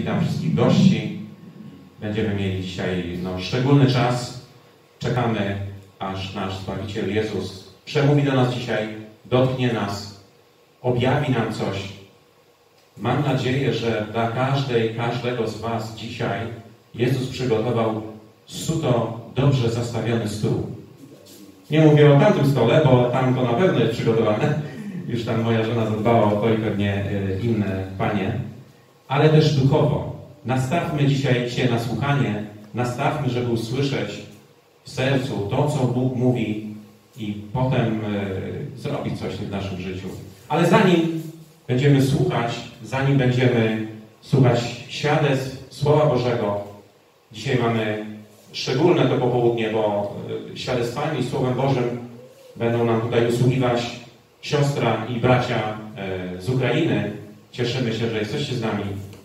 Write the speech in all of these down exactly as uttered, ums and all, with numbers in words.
witam wszystkich gości. Będziemy mieli dzisiaj no, szczególny czas. Czekamy, aż nasz Zbawiciel Jezus przemówi do nas dzisiaj, dotknie nas, objawi nam coś. Mam nadzieję, że dla każdej, każdego z was dzisiaj Jezus przygotował suto dobrze zastawiony stół. Nie mówię o tamtym stole, bo tam to na pewno jest przygotowane. Już tam moja żona zadbała o to i pewnie inne panie. Ale też duchowo. Nastawmy dzisiaj się na słuchanie. Nastawmy, żeby usłyszeć w sercu to, co Bóg mówi i potem y, zrobić coś w naszym życiu. Ale zanim będziemy słuchać, zanim będziemy słuchać świadectw Słowa Bożego, dzisiaj mamy szczególne to popołudnie, bo świadectwami i Słowem Bożym będą nam tutaj usługiwać siostra i bracia z Ukrainy. Cieszymy się, że jesteście z nami.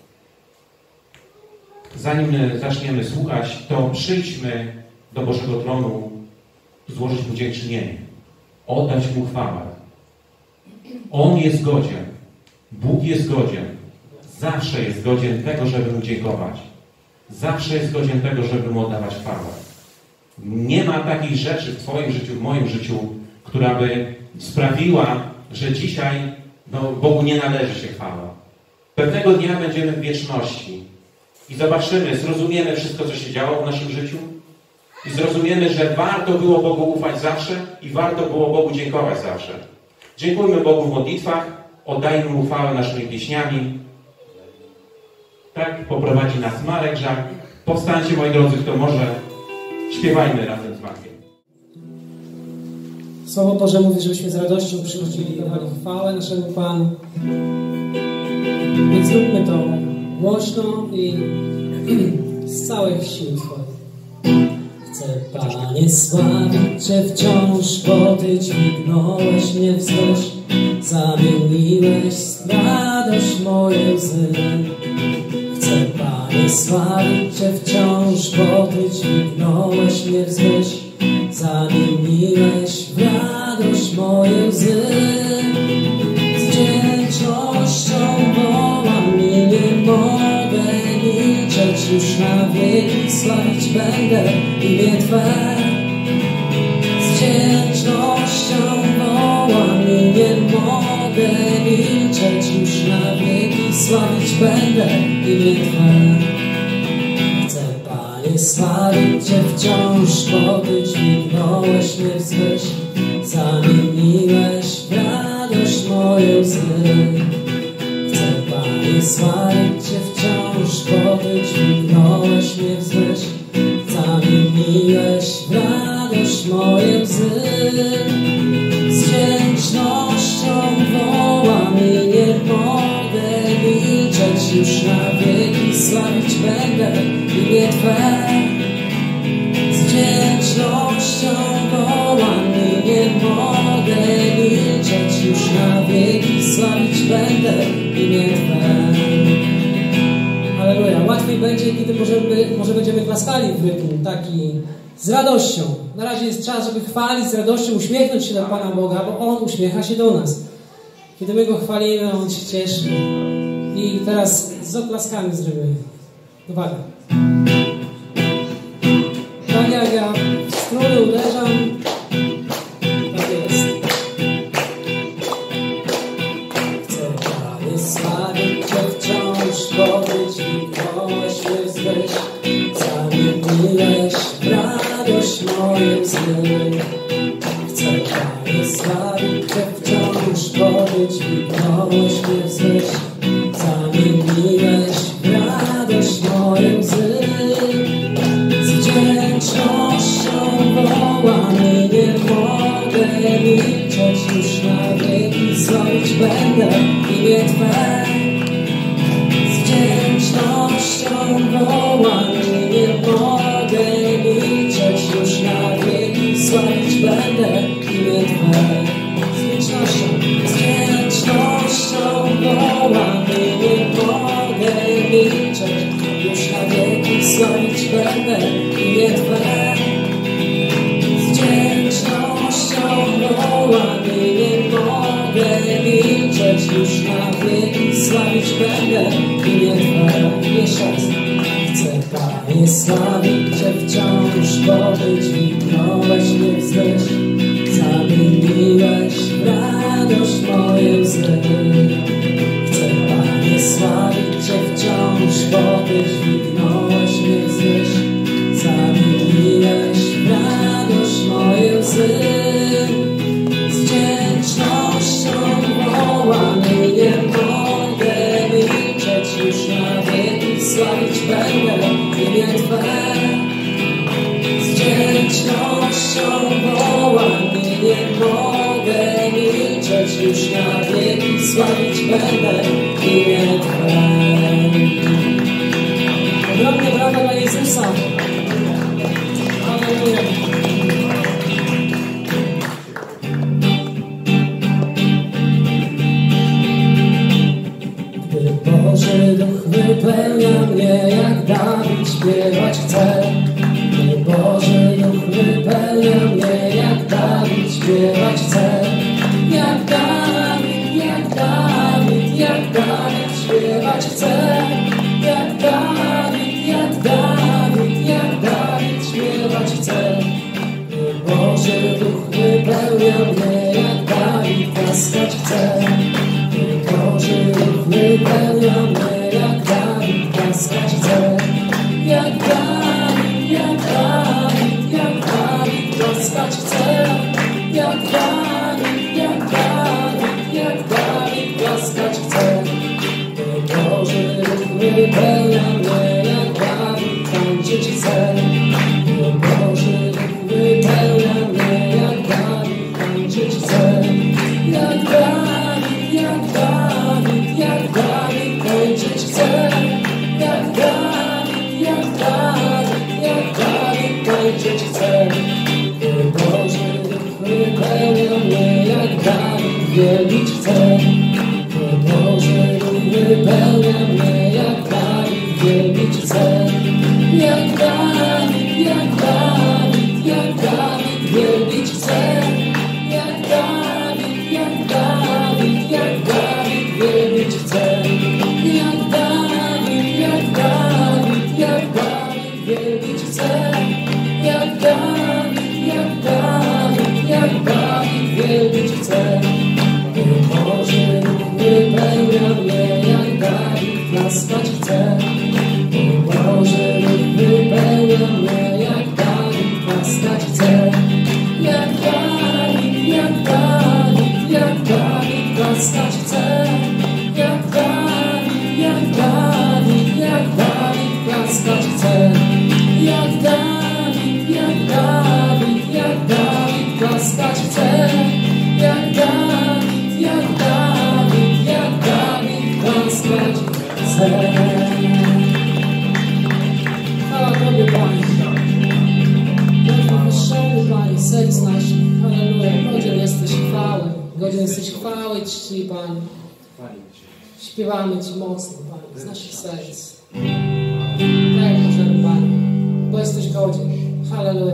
Zanim zaczniemy słuchać, to przyjdźmy do Bożego Tronu, złożyć Mu dziękczynienie, oddać Mu chwałę. On jest godzien, Bóg jest godzien, zawsze jest godzien tego, żeby Mu dziękować. Zawsze jest godzien tego, żeby Mu oddawać chwałę. Nie ma takiej rzeczy w Twoim życiu, w moim życiu, która by sprawiła, że dzisiaj no, Bogu nie należy się chwała. Pewnego dnia będziemy w wieczności i zobaczymy, zrozumiemy wszystko, co się działo w naszym życiu i zrozumiemy, że warto było Bogu ufać zawsze i warto było Bogu dziękować zawsze. Dziękujmy Bogu w modlitwach, oddajmy Mu chwałę naszymi pieśniami. Tak poprowadzi nas Marek Żak. Powstańcie, moi drodzy, kto może, śpiewajmy razem z Markiem. Słowo Boże mówi, żebyśmy z radością przychodzili i dawali chwałę naszemu Panu. Więc zróbmy to głośno i z całych sił swoich. Chcę, Panie, sławić Cię wciąż, bo Ty dźwignąłeś mnie wzwyż, zamieniłeś radość moje łzy. Chcę, Panie, sławić Cię wciąż, bo Ty dźwignąłeś mnie wzwyż, zamieniłeś w radość moje łzy. Z wdzięcznością wołam i nie mogę milczeć już na wieki, sławić będę imię Twe. Z wdzięcznością wołam i nie mogę milczeć już na wieki, sławić będę imię Twe. Chcę, Panie, sławić Cię wciąż, bo Ty dźwignąłeś mnie wzwyż, zamieniłeś w radość moje łzy. Chcę, Panie, sławić Cię wciąż, bo Ty dźwignąłeś mnie wzwyż, zamieniłeś w radość moje łzy. Z wdzięcznością wołam i nie mogę milczeć już na wieki, sławić będę imię Twe. Z wdzięcznością wołam i nie mogę milczeć już na wieki, sławić będę imię Twe. Halleluja. Łatwiej będzie, kiedy możemy, może będziemy klaskali w rytm taki z radością. Na razie jest czas, żeby chwalić z radością, uśmiechnąć się do Pana Boga, bo On uśmiecha się do nas. Kiedy my Go chwalimy, On się cieszy. I teraz z oklaskami zrobimy. Uwaga. Tak jak ja w struny uderzam, tak jest. Chcę, Panie, sławić Cię wciąż, bo Ty dźwignąłeś mnie wzwyż, zamieniłeś w radość moje łzy. Chcę, Panie, sławić Cię wciąż, bo Ty dźwignąłeś mnie wzwyż, zamieniłeś w radość moje łzy. Z wdzięcznością wołam i nie mogę milczeć już na wieki, sławić będę imię Twe. Z wdzięcznością wołam i nie mogę milczeć już na wieki, sławić będę imię Twe. Z Panie, sławić Cię wciąż, bo Ty dźwignąłeś mnie wzwyż, zamieniłeś w radość moje łzy. Chcę, Panie, sławić Cię wciąż, bo Ty dźwignąłeś mnie wzwyż, zamieniłeś w radość moje łzy. Z wdzięcznością wołany nie mogę milczeć już na wieki, sławić będę imię Twe. Z wdzięcznością wołany nie mogę milczeć już na wieki, sławić będę imię Twe. Ogromne brawa dla Jezusa. Halleluja. Gdy Boży Duch wypełnia mnie, jak Dawid śpiewać chcę. Gdy Boży Duch wypełnia mnie, jak Dawid śpiewać chcę. Jak Dawid, jak Dawid, jak Dawid śpiewać chcę. Jak Dawid, jak Dawid, jak Dawid śpiewać chcę. Gdy Boży Duch wypełnia mnie, jak Dawid klaskać chcę. Gdy Boży Duch wypełnia mnie, jak Dawid klaskać chcę. Jak Dawid, jak Dawid, jak Dawid klaskać chcę. Jak Dawid, jak Dawid, jak Dawid klaskać chcę. Gdy Boży Duch wypełnia mnie, jak Dawid tańczyć chcę. Gdy Boży Duch wypełnia mnie, jak Dawid tańczyć chcę. Jak Dawid, jak Dawid, jak Dawid tańczyć chcę. Jak Dawid, jak Dawid, jak Dawid tańczyć chcę. Gdy Boży Duch wypełnia mnie, jak Dawid wielbić chcę. Gdy Boży Duch wypełnia mnie, jak Dawid wielbić chcę. Jak Dawid, jak Dawid, jak Dawid wielbić chcę. Jak Dawid, jak Dawid, jak Dawid wielbić chcę. Jak Dawid, jak Dawid, jak Dawid wielbić chcę. Jak Dawid, jak Dawid, jak Dawid wielbić chcę. Gdy Boży Duch wypełnia mnie, jak Dawid klaskać chcę. Gdy Boży Duch wypełnia mnie, jak Dawid klaskać chcę. Jak Dawid, jak Dawid, jak Dawid klaskać chcę. Jak Dawid, jak Dawid, jak Dawid klaskać chcę. Jak Dawid, jak Dawid, jak Dawid klaskać chcę. Jak Dawid, jak Dawid, jak Dawid klaskać chcę. Chwała Tobie, Panie. Bądź wywyższony, Panie, serc naszych. Halleluja. Godzien jesteś chwały. Godzien jesteś chwały, czci, Panie. Śpiewamy Ci mocno, Panie, z naszych serc. Tak możemy, Panie, bo jesteś godzien. Halleluja.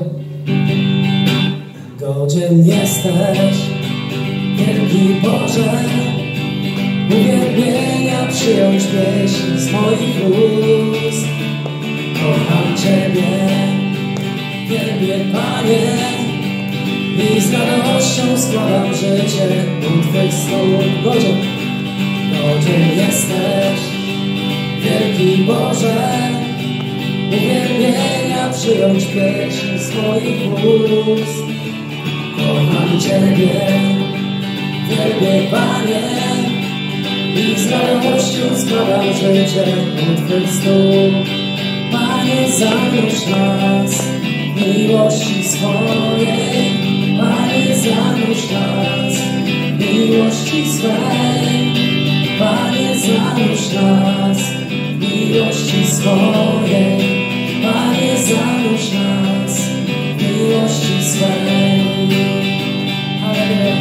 Godzien jesteś, wielki Boże, uwielbienia przyjąć pieśń z moich ust. Kocham Ciebie, wielbię, Panie, i z radością składam życie u Twych stóp. Godzien, godzien jesteś, wielki Boże, uwielbienia przyjąć pieśń z moich ust. Kocham Ciebie, wielbię, Panie, i z radością składam życie u Twych stóp. Panie, zanurz nas w miłości swojej. Panie, zanurz nas w miłości swej. Panie, zanurz nas w miłości swojej. Panie, zanurz nas w miłości swej. Halleluja.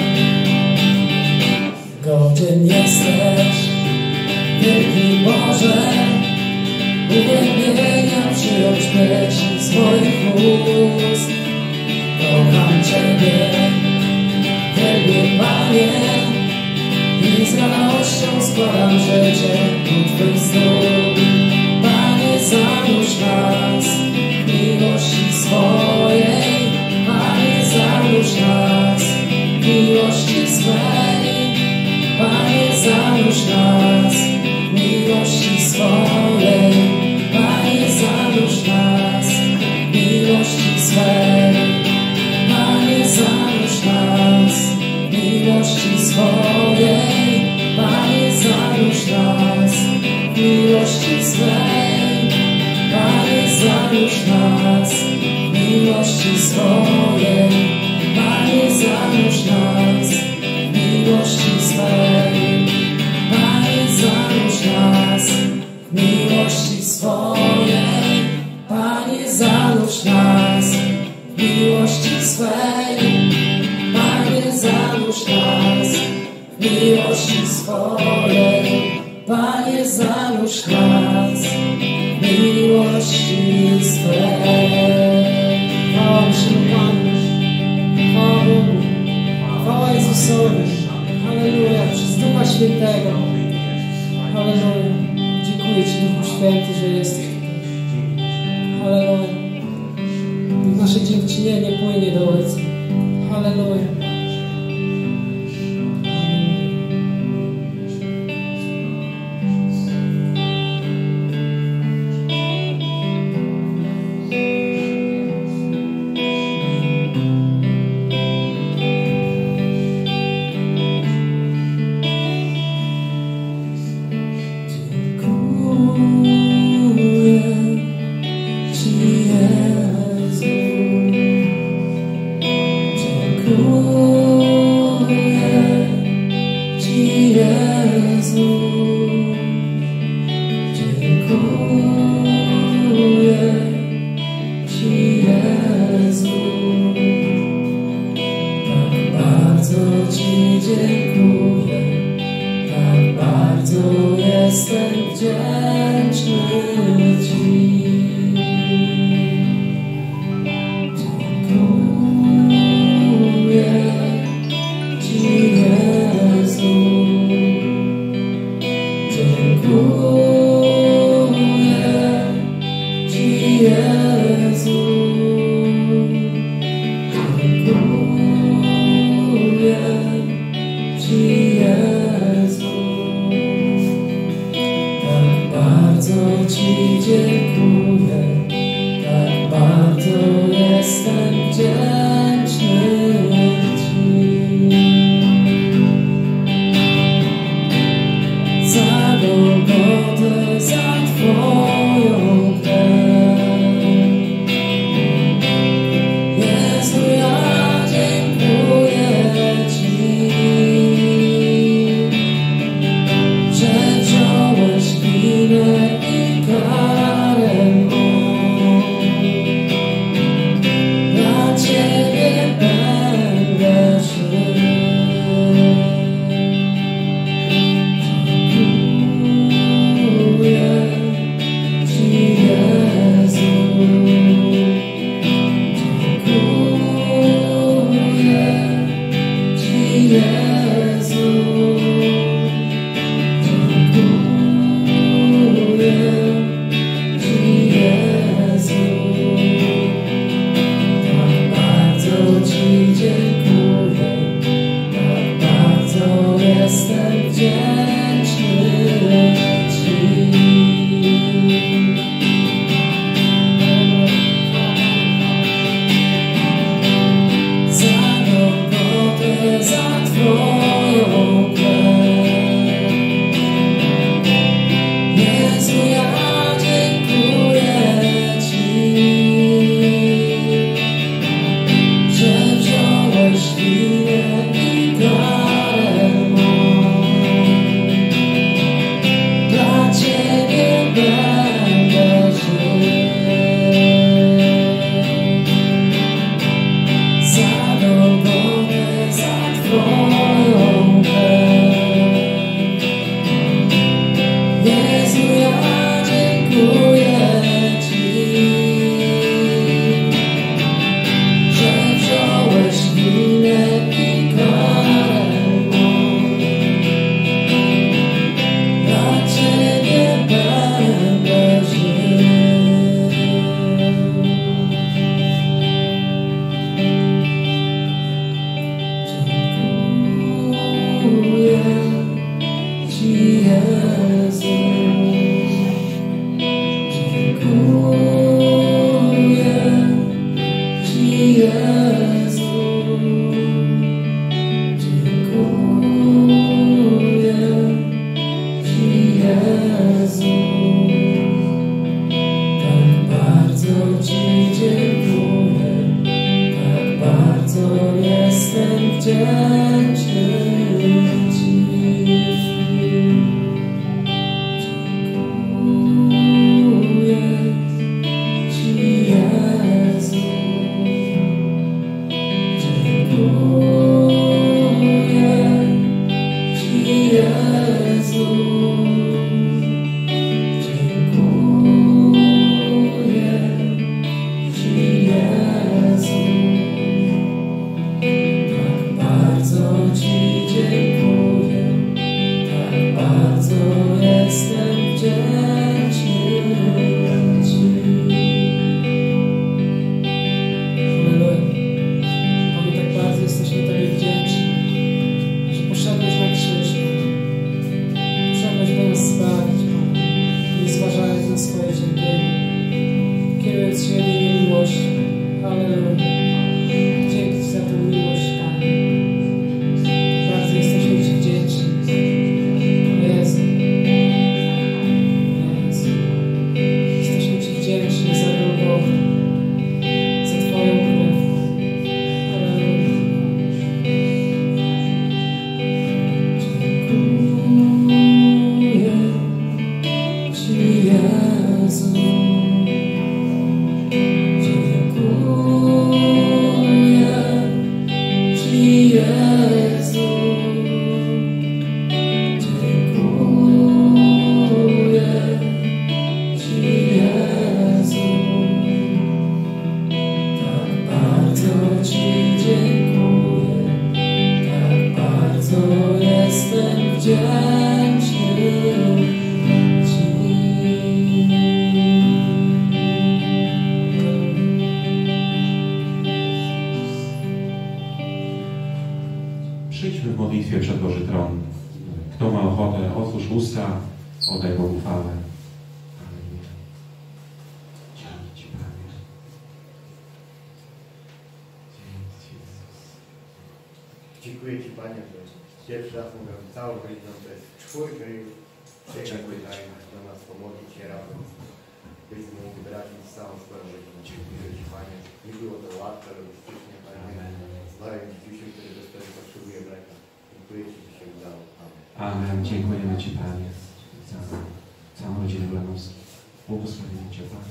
Godzien jesteś, wielki Boże, uwielbienia przyjąć pieśń z moich ust. Kocham Ciebie, wielbię, Panie, i z radością składam życie u Twych stóp. Panie, zanurz nas miłości swojej. Panie, zanurz nas w miłości swej. Panie, zanurz nas w miłości swojej. Panie, zanurz nas w miłości swej. Panie, zanurz nas w miłości swojej. Panie, zanurz nas w miłości swej. Chwała Panu, chwała Bogu, chwała Jezusowi. Halleluja, przez Ducha Świętego. Halleluja. Dziękuję Ci, Duchu Święty, że jesteś tutaj. Halleluja. Nasze dziękczynienie płynie do Ojca. Halleluja. Ja swoje cierpienie, kierując się jedynie miłością. Halleluja. Dzięki Ci za tę miłość, Panie. Bardzo jesteśmy Ci wdzięczni. Jezu. Jezu. Jesteśmy Ci wdzięczni za Golgotę, za Twoją krew. Halleluja. Dziękuję Ci, Jezu. Przyjdźmy w modlitwie przed Boży Tron. Kto ma ochotę, otwórz usta, oddaj Bogu chwałę. Amen. Dzięki Ci, Panie. Dzięki Ci, Jezus. Dziękuję Ci, Panie, że pierwszy raz mogę całą godziną, to jest czwórkę już. Dziękuję Ci do nas pomodlić się razem. Byśmy mogli wyrazić całą swoją rodzinę. Dziękuję Ci, Panie. Nie było to łatwe, logistycznie, Panie. Zdaję Ci dzisiaj, który bezprawnie potrzebuje mleka. Dziękuję Ci, że się udało. Amen. Amen. Dziękujemy Ci, Panie, za całą rodzinę Blanowską. Błogosławimy Cię, Panie.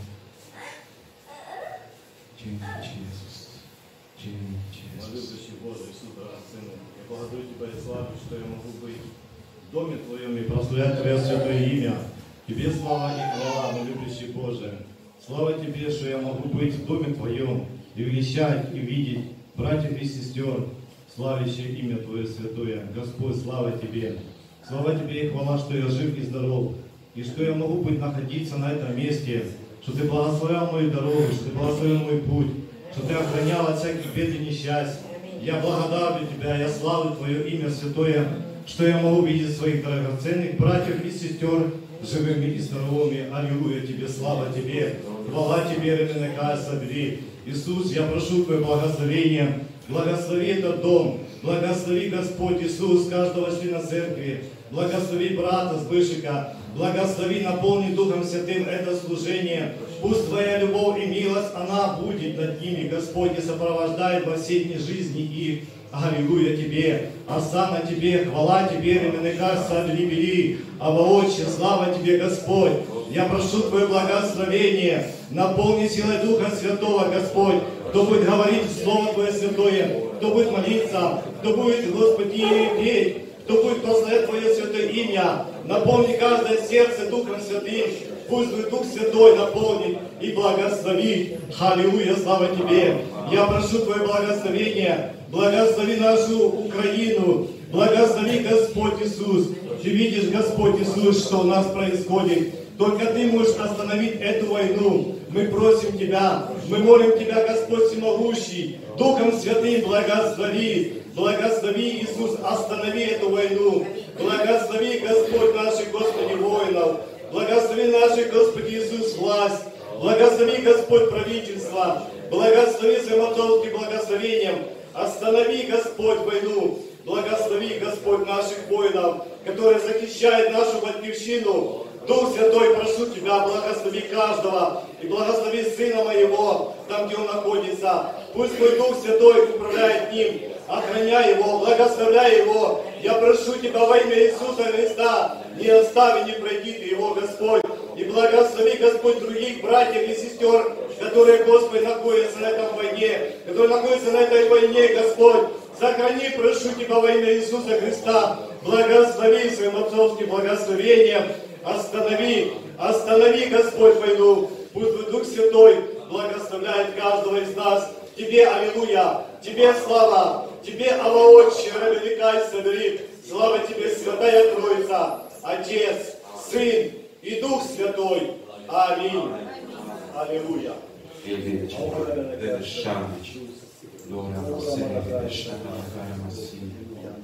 Dzięki Ci, Jezus. Dzięki Ci, Jezus. Любящий Боже, Иисус, дорогой Сын, я благодарю Тебя и славлю, что я могу быть в доме Твоем и прославлять Твое святое имя. Тебе слава и хвала, мой любящий Боже. Слава Тебе, что я могу быть в доме Твоем и величать, и видеть братьев и сестер, славящие имя Твое святое. Господь, слава Тебе. Слава Тебе и хвала, что я жив и здоров, и что я могу быть находиться на этом месте, что Ты благословлял мою дорогу, что Ты благословил мой путь, что Ты охранял от всяких бед и несчастья. Я благодарю Тебя, я славлю Твое имя святое, что я могу видеть своих драгоценных братьев и сестер живыми и здоровыми. Аллилуйя Тебе, слава Тебе, хвала Тебе, Ременекай, собери. Иисус, я прошу Твое благословение, благослови этот дом, благослови, Господь Иисус, каждого члена церкви, благослови брата Сбышика, благослови, наполни Духом Святым это служение. Пусть Твоя любовь и милость, она будет над ними, Господь, и сопровождает во все дни жизни их. Аллилуйя Тебе, осана Тебе, хвала Тебе, Ременекай, собери, бери, Аваотче, слава Тебе, Господь. Я прошу Твое благословение, наполни силой Духа Святого, Господь, кто будет говорить Слово Твое Святое, кто будет молиться, кто будет, Господи, петь, кто будет прославлять Твое Святое имя. Наполни каждое сердце Духом Святым, пусть Твой Дух Святой наполнит и благословит. Аллилуйя, слава Тебе. Я прошу Твое благословение, благослови нашу Украину, благослови, Господь Иисус. Ты видишь, Господь Иисус, что у нас происходит. Только Ты можешь остановить эту войну. Мы просим Тебя, мы молим Тебя, Господь Всемогущий, Духом Святым благослови, благослови, Иисус, останови эту войну. Благослови, Господь, наших, Господи, воинов. Благослови наших, Господи Иисус, власть. Благослови, Господь, правительство. Благослови своим отцовским благословением. Останови, Господь, войну. Благослови, Господь, наших воинов, которые защищают нашу батькивщину. Дух Святой, прошу Тебя, благослови каждого и благослови Сына Моего, там, где Он находится. Пусть Твой Дух Святой управляет ним, охраняй его, благословляй его. Я прошу Тебя во имя Иисуса Христа, не остави, не пройди Ты его, Господь. И благослови, Господь, других братьев и сестер, которые, Господь, находятся на этом войне, которые находятся на этой войне, Господь. Сохрани, прошу Тебя во имя Иисуса Христа, благослови своим отцовским благословением. Останови, останови, Господь, войну. Пусть Твой Дух Святой благословляет каждого из нас. Тебе аллилуйя, Тебе слава, Тебе Аваотче, Ременекай, собери. Слава Тебе, Святая Троица, Отец, Сын и Дух Святой. Аминь. Аллилуйя.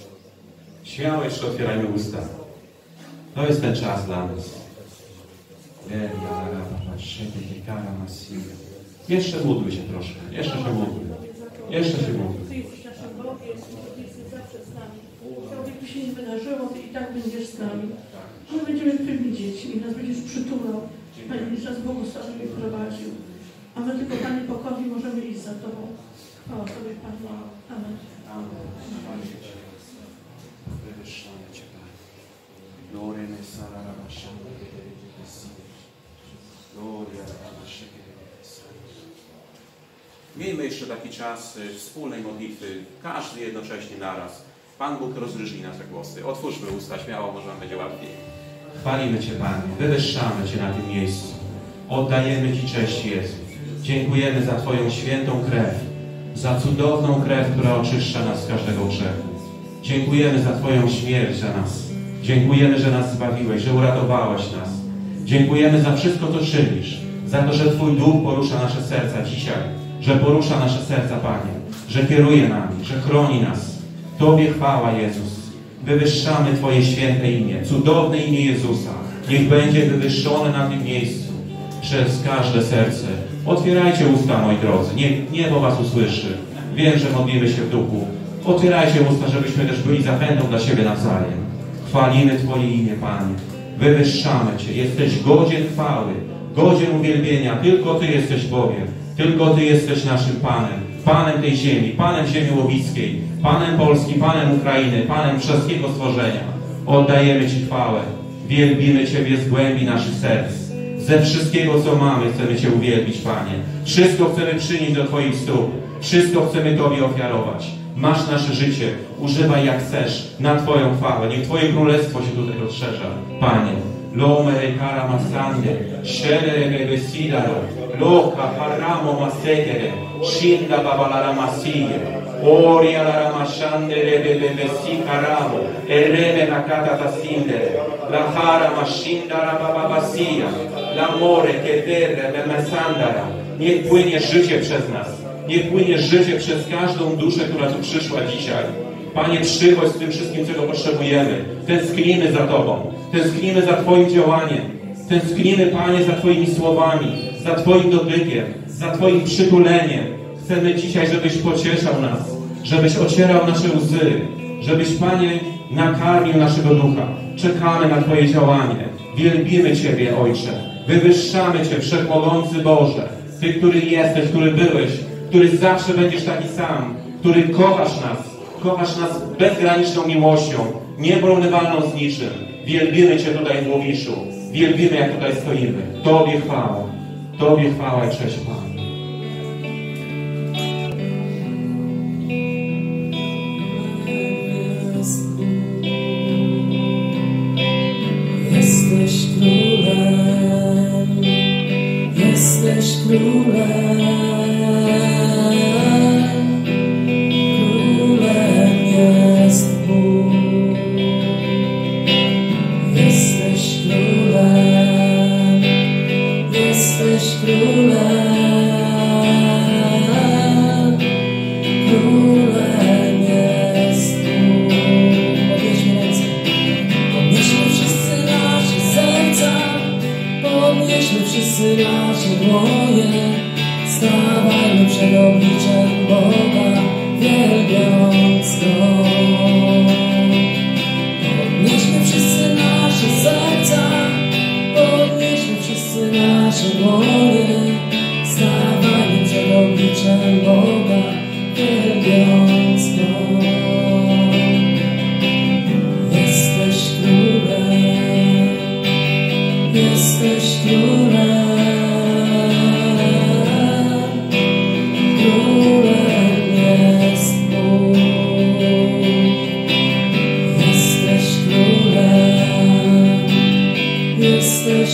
Śmiało jeszcze otwierajmy usta. To jest ten czas dla nas. Jeszcze módl się troszkę. Jeszcze się módl. Jeszcze się módl. Ty jesteś naszym Bogiem, Ty jesteś zawsze z nami. Cokolwiek by się nie wydarzyło, Ty i tak będziesz z nami. My będziemy Twymi dziećmi, nas będziesz przytulał. Panie, będziesz nas błogosławił i prowadził. A my tylko, Panie, pokornie możemy iść za Tobą. Chwała Tobie, Panie. Amen. Wywyższamy Cię, Panie. Gloria ne sara rabashanda Gloria rabashanda. Miejmy jeszcze taki czas wspólnej modlitwy, każdy jednocześnie naraz. Pan Bóg rozryżni nasze głosy. Otwórzmy usta, śmiało, może nam będzie łatwiej. Chwalimy Cię, Panie, wywyższamy Cię na tym miejscu. Oddajemy Ci cześć, Jezu. Dziękujemy za Twoją świętą krew, za cudowną krew, która oczyszcza nas z każdego grzechu. Dziękujemy za Twoją śmierć za nas. Dziękujemy, że nas zbawiłeś, że uratowałeś nas. Dziękujemy za wszystko, co czynisz, za to, że Twój Duch porusza nasze serca dzisiaj, że porusza nasze serca, Panie, że kieruje nami, że chroni nas. Tobie chwała, Jezus. Wywyższamy Twoje święte imię, cudowne imię Jezusa. Niech będzie wywyższone na tym miejscu przez każde serce. Otwierajcie usta, moi drodzy. Niech niebo Was usłyszy. Wiem, że modlimy się w duchu. Otwierajcie usta, żebyśmy też byli zachętą dla siebie nawzajem. Chwalimy Twoje imię, Panie. Wywyższamy Cię. Jesteś godzien chwały, godzien uwielbienia. Tylko Ty jesteś Bogiem. Tylko Ty jesteś naszym Panem. Panem tej ziemi, Panem ziemi łowickiej, Panem Polski, Panem Ukrainy, Panem wszystkiego stworzenia. Oddajemy Ci chwałę. Wielbimy Ciebie z głębi naszych serc. Ze wszystkiego, co mamy, chcemy Cię uwielbić, Panie. Wszystko chcemy przynieść do Twoich stóp. Wszystko chcemy Tobie ofiarować. Masz nasze życie. Używaj jak chcesz na Twoją chwałę. Niech Twoje królestwo się tutaj rozszerza, Panie. Lomere cara masande, scelere bebesidaro, loca parramo masekere, scinda babalara masie, oria la ramashandere bebebesi caramo, e reme nakata tasindere, la cara mashindara bababasia, l'amore che terre memesandara. Niech płynie życie przez nas. Niech płynie życie przez każdą duszę, która tu przyszła dzisiaj. Panie, przychodź z tym wszystkim, czego potrzebujemy. Tęsknimy za Tobą. Tęsknimy za Twoim działaniem. Tęsknimy, Panie, za Twoimi słowami, za Twoim dotykiem, za Twoim przytuleniem. Chcemy dzisiaj, żebyś pocieszał nas, żebyś ocierał nasze łzy, żebyś, Panie, nakarmił naszego ducha. Czekamy na Twoje działanie. Wielbimy Ciebie, Ojcze. Wywyższamy Cię, Wszechmogący Boże. Ty, który jesteś, który byłeś, który zawsze będziesz taki sam, który kochasz nas, kochasz nas bezgraniczną miłością, nieporównywalną z niczym. Wielbimy Cię tutaj w Łowiszu. Wielbimy, jak tutaj stoimy. Tobie chwała. Tobie chwała i cześć, Panie. Jesteś królem, jesteś królem, królem jest Bóg. Jesteś królem, jesteś królem, królem jest Bóg. Podnieśmy ręce, podnieśmy wszyscy nasze serca, podnieśmy wszyscy nasze dłonie, stawajmy przed obliczem Boga, wielbiąc Go. Podnieśmy wszyscy nasze serca, podnieśmy wszyscy nasze dłonie, stawajmy przed obliczem Boga, wielbiąc Go. Jesteś królem, jesteś królem, królem jest Bóg. Jesteś królem, jesteś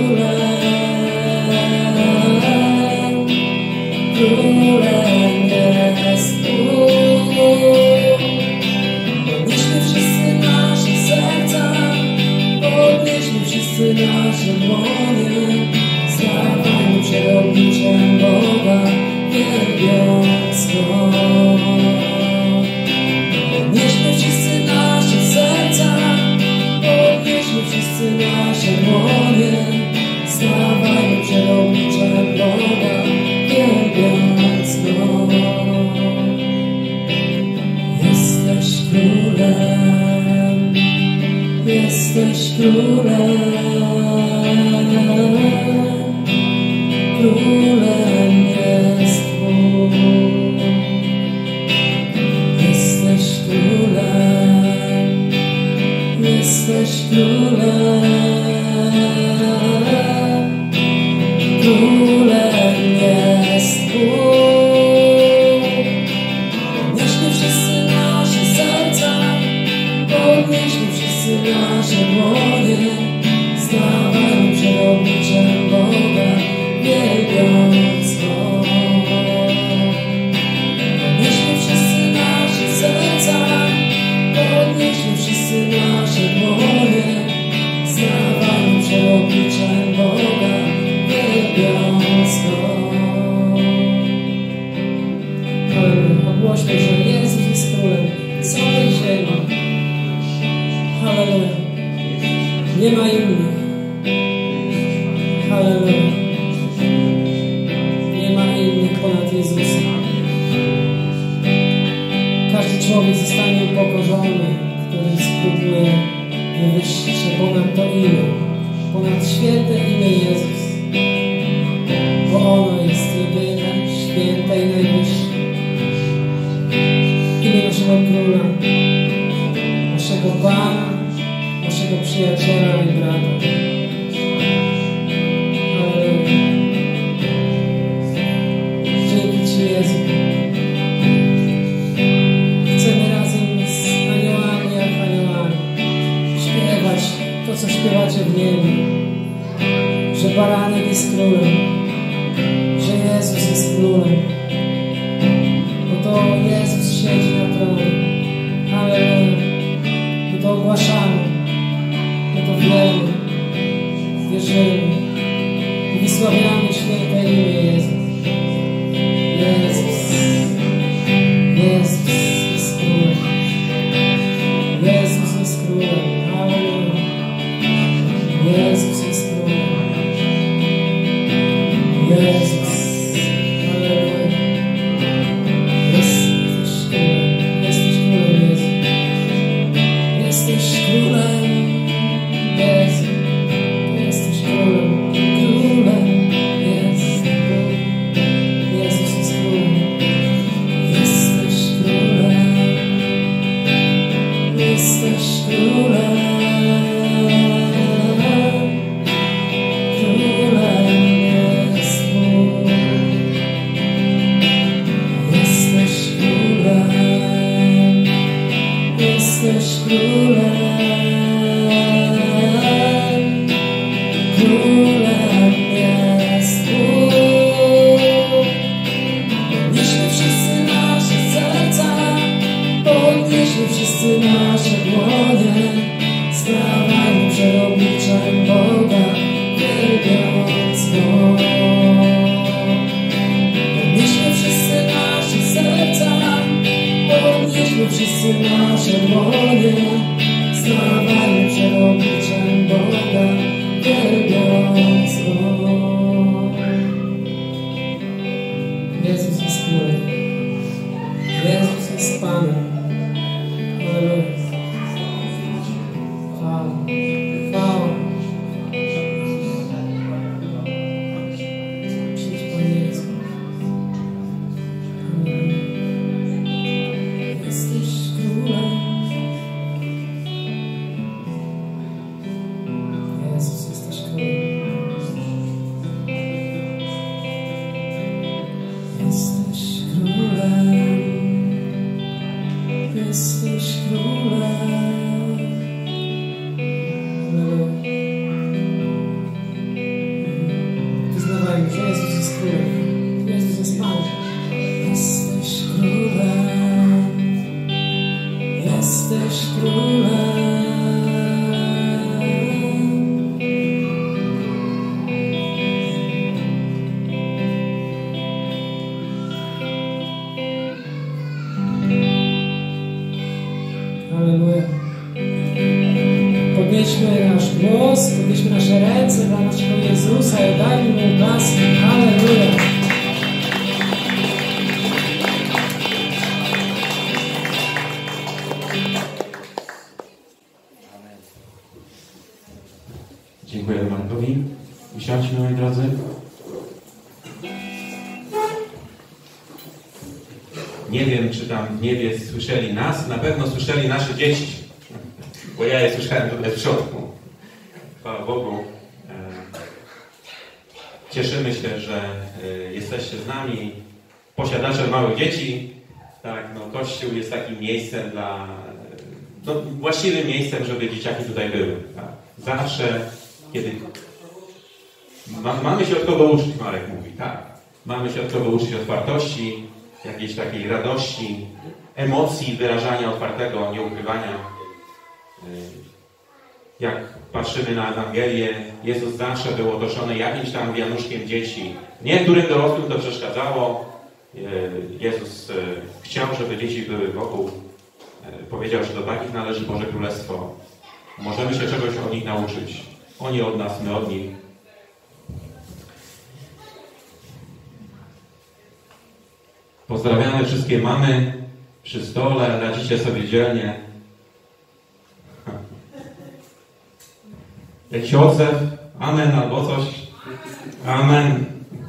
królem, królem jest Bóg. Podnieśmy wszyscy nasze serca, podnieśmy wszyscy nasze dłonie, stawajmy przed obliczem Boga, wielbiąc Go. Podnieśmy wszyscy nasze serca, podnieśmy wszyscy nasze dłonie, Jesteś królem, królem jest Bóg. Jesteś królem, jesteś królem, królem jest Bóg. Podnieśmy wszyscy nasze serca, podnieśmy wszyscy nasze dłonie, stawajmy przed obliczem Boga, wielbiąc Go. Podnieśmy wszyscy nasze serca, podnieśmy wszyscy nasze dłonie, stawajmy przed obliczem Boga, wielbiąc Go. Halleluja, ogłośmy, że Jezus jest Królem całej ziemi. Halleluja. Nie ma innych. Halleluja. Nie ma innych ponad Jezusa. Każdy człowiek zostanie upokorzony, który spróbuje wywyższyć się ponad to imię, ponad święte imię Jezus. Bo ono jest jedyne, święte i najwyższe. Imię naszego Króla, naszego Pana, naszego przyjaciela i brata. Halleluja. Dzięki Ci, Jezu. Chcemy razem z aniołami jak aniołami śpiewać to, co śpiewacie w niebie. Że Baranek jest Królem, że Jezus jest Królem. Bo to Jezus siedzi na tronie. Halleluja. My to ogłaszamy, my to wiemy, wierzymy i wysławiamy święte imię Jezus. Jezus, Jezus jest Królem. Jezus jest Królem. Halleluja. Jezus jest Królem. Jezus. Halleluja. Jesteś Królem. Jesteś Królem, Jezu. Jesteś Królem, Jezu. Jesteś Królem. Królem jest Bóg. Jezus jest Królem. Jesteś Królem. Jesteś Królem. Królem jest Bóg. Jesteś Królem. Jesteś Królem. Królem jest Bóg. Podnieśmy wszyscy nasze serca, podnieśmy wszyscy nasze dłonie, stawajmy przed obliczem Boga, wielbiąc Go. Podnieśmy wszyscy nasze serca, podnieśmy wszyscy nasze dłonie, stawajmy przed obliczem Boga, wielbiąc Go. Jezus jest Królem. Jezus jest Panem. Halleluja. Chwała. Chwała. Przyjdź, Panie Jezu. Halleluja. Jesteś Królem. Jezus, jesteś Królem. Jesteś Królem. Jesteś Królem. Halleluja. Wyznawajmy, że Jezus jest Królem. Jezus jest Panem. Jesteś Królem. Jesteś Królem. Halleluja. Podnieśmy nasz głos, podnieśmy nasze ręce dla naszego Jezusa i dajmy Mu oklaski. Halleluja. Nie wiem, czy tam w niebie słyszeli nas, na pewno słyszeli nasze dzieci, bo ja je słyszałem tutaj w środku. Chwała Bogu. Cieszymy się, że jesteście z nami, posiadacze małych dzieci. Tak, no, Kościół jest takim miejscem dla, no, właściwym miejscem, żeby dzieciaki tutaj były. Tak. Zawsze, kiedy ma, mamy się od kogo uczyć, Marek mówi, tak. Mamy się od kogo uczyć otwartości, jakiejś takiej radości, emocji, wyrażania otwartego, nieukrywania. Jak patrzymy na Ewangelię, Jezus zawsze był otoczony jakimś tam wianuszkiem dzieci. Niektórym dorosłym to przeszkadzało. Jezus chciał, żeby dzieci były wokół. Powiedział, że do takich należy Boże Królestwo. Możemy się czegoś od nich nauczyć. Oni od nas, my od nich. Pozdrawiamy wszystkie mamy przy stole, radzicie sobie dzielnie. Jakiś odzew? Amen albo coś? Amen.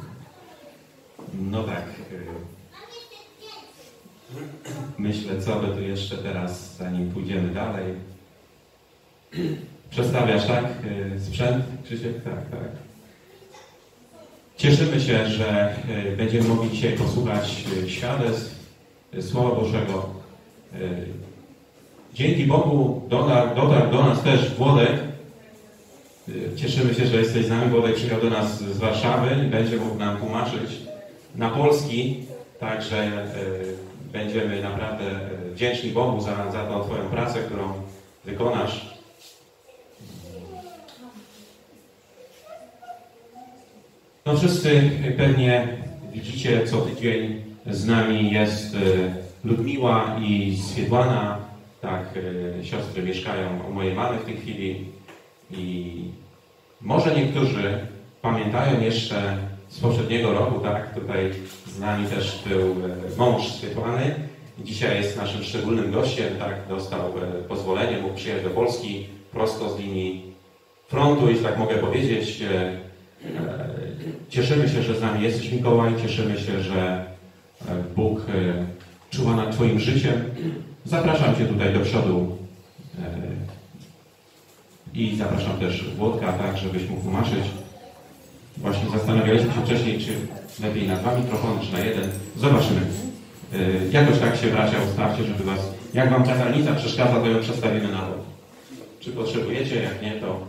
No tak. Myślę, co by tu jeszcze teraz, zanim pójdziemy dalej. Przestawiasz, tak? Sprzęt? Krzysiek? Tak, tak. Cieszymy się, że będziemy mogli dzisiaj posłuchać świadectw Słowa Bożego. Dzięki Bogu dotarł, dotarł do nas też Włodek. Cieszymy się, że jesteś z nami. Włodek przyjechał do nas z Warszawy i będzie mógł nam tłumaczyć na polski. Także będziemy naprawdę wdzięczni Bogu za, za tą Twoją pracę, którą wykonasz. No wszyscy pewnie widzicie, co tydzień z nami jest Ludmiła i Swietłana. Tak, siostry mieszkają u mojej mamy w tej chwili. I może niektórzy pamiętają jeszcze z poprzedniego roku, tak, tutaj z nami też był mąż Swietłany. Dzisiaj jest naszym szczególnym gościem, tak, dostał pozwolenie, mógł przyjechać do Polski prosto z linii frontu, jeśli tak mogę powiedzieć. Cieszymy się, że z nami jesteś, Mikołaj, cieszymy się, że Bóg czuwa nad Twoim życiem. Zapraszam Cię tutaj do przodu i zapraszam też Włodka, tak, żebyś mógł tłumaczyć. Właśnie zastanawialiśmy się wcześniej, czy lepiej na dwa mikrofony, czy na jeden. Zobaczymy. Jakoś tak się bracia ustawcie, żeby was... Jak wam ta granica przeszkadza, to ją przestawimy na bok. Czy potrzebujecie? Jak nie, to...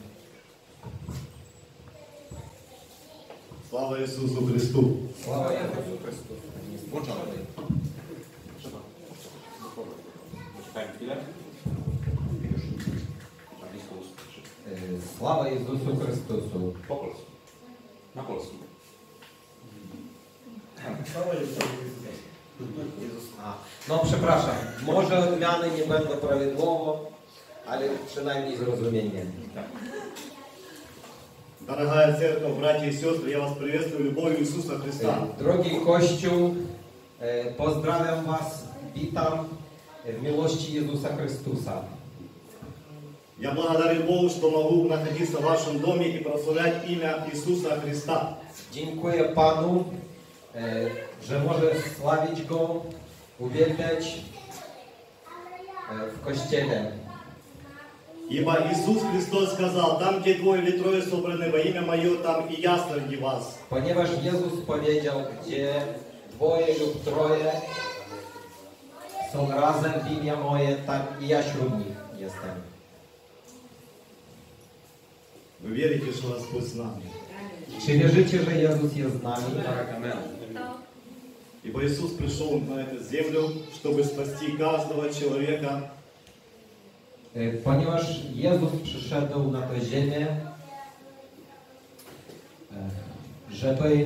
Слава Ісусу Христу! Слава Ісусу Христу! Włączamy. Trzeba. Poczekajmy chwilę. Слава Ісусу Христу! Po polsku. Na polsku. A, no przepraszam, może odmiany nie będą prawidłowo, ale przynajmniej zrozumienie. Tak. Дорогая церковь, братья и сестры, я вас приветствую любовью Иисуса Христа. Drogi Kościół, e, pozdrawiam Was, witam w miłości Jezusa Chrystusa. Я благодарен Богу, что могу находиться в вашем доме и прославлять имя Иисуса Христа. Dziękuję Panu, e, że możesz sławić Go, uwielbiać e, w Kościele. Ибо Иисус Христос сказал, там, где двое или трое собраны во имя Мое, там и я среди вас. Ponieważ Jezus powiedział, gdzie dwoje lub troje są razem w imię moje, tam i ja wśród nich jestem. Вы верите, что Господь с нами? Czy wierzycie, że Jezus jest z nami? Ибо Иисус пришел на эту землю, чтобы спасти каждого человека. Ponieważ Jezus przyszedł na tę ziemię, żeby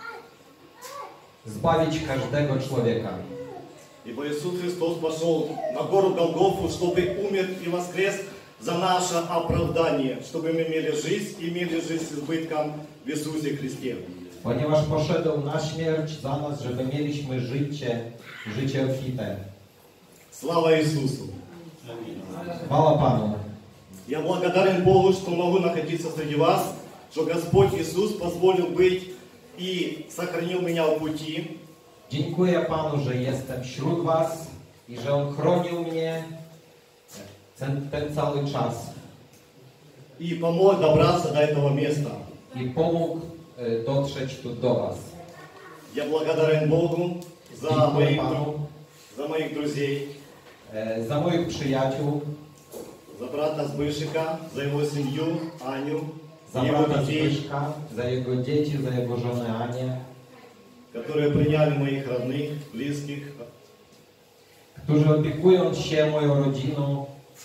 zbawić każdego człowieka. Ибо Иисус Христос пошел на гору Голгофу, чтобы умер и воскрес за наше оправдание, чтобы мы имели жизнь, имели жизнь с избытком в Иисусе Христе. Ponieważ poszedł na śmierć za nas, żeby mieliśmy życie, życie obfite. Слава Иисусу! Chwała Panu. Я благодарен Богу, что могу находиться среди вас, что Господь Иисус позволил быть и сохранил меня в пути. Dziękuję Panu, że jestem wśród Was i że On chronił mnie ten, ten cały czas и помог добраться до этого места. i pomógł e, dotrzeć tu do Was. Я благодарен Богу за Dziękuję моих, Panu за моих друзей, e, za moich przyjaciół, за брата Збышика, за его семью, Аню, za его brata детей, Zbyszka, za jego dzieci, za jego żonę Anię, которые приняли моих родных, близких. którzy opiekując się moją rodziną.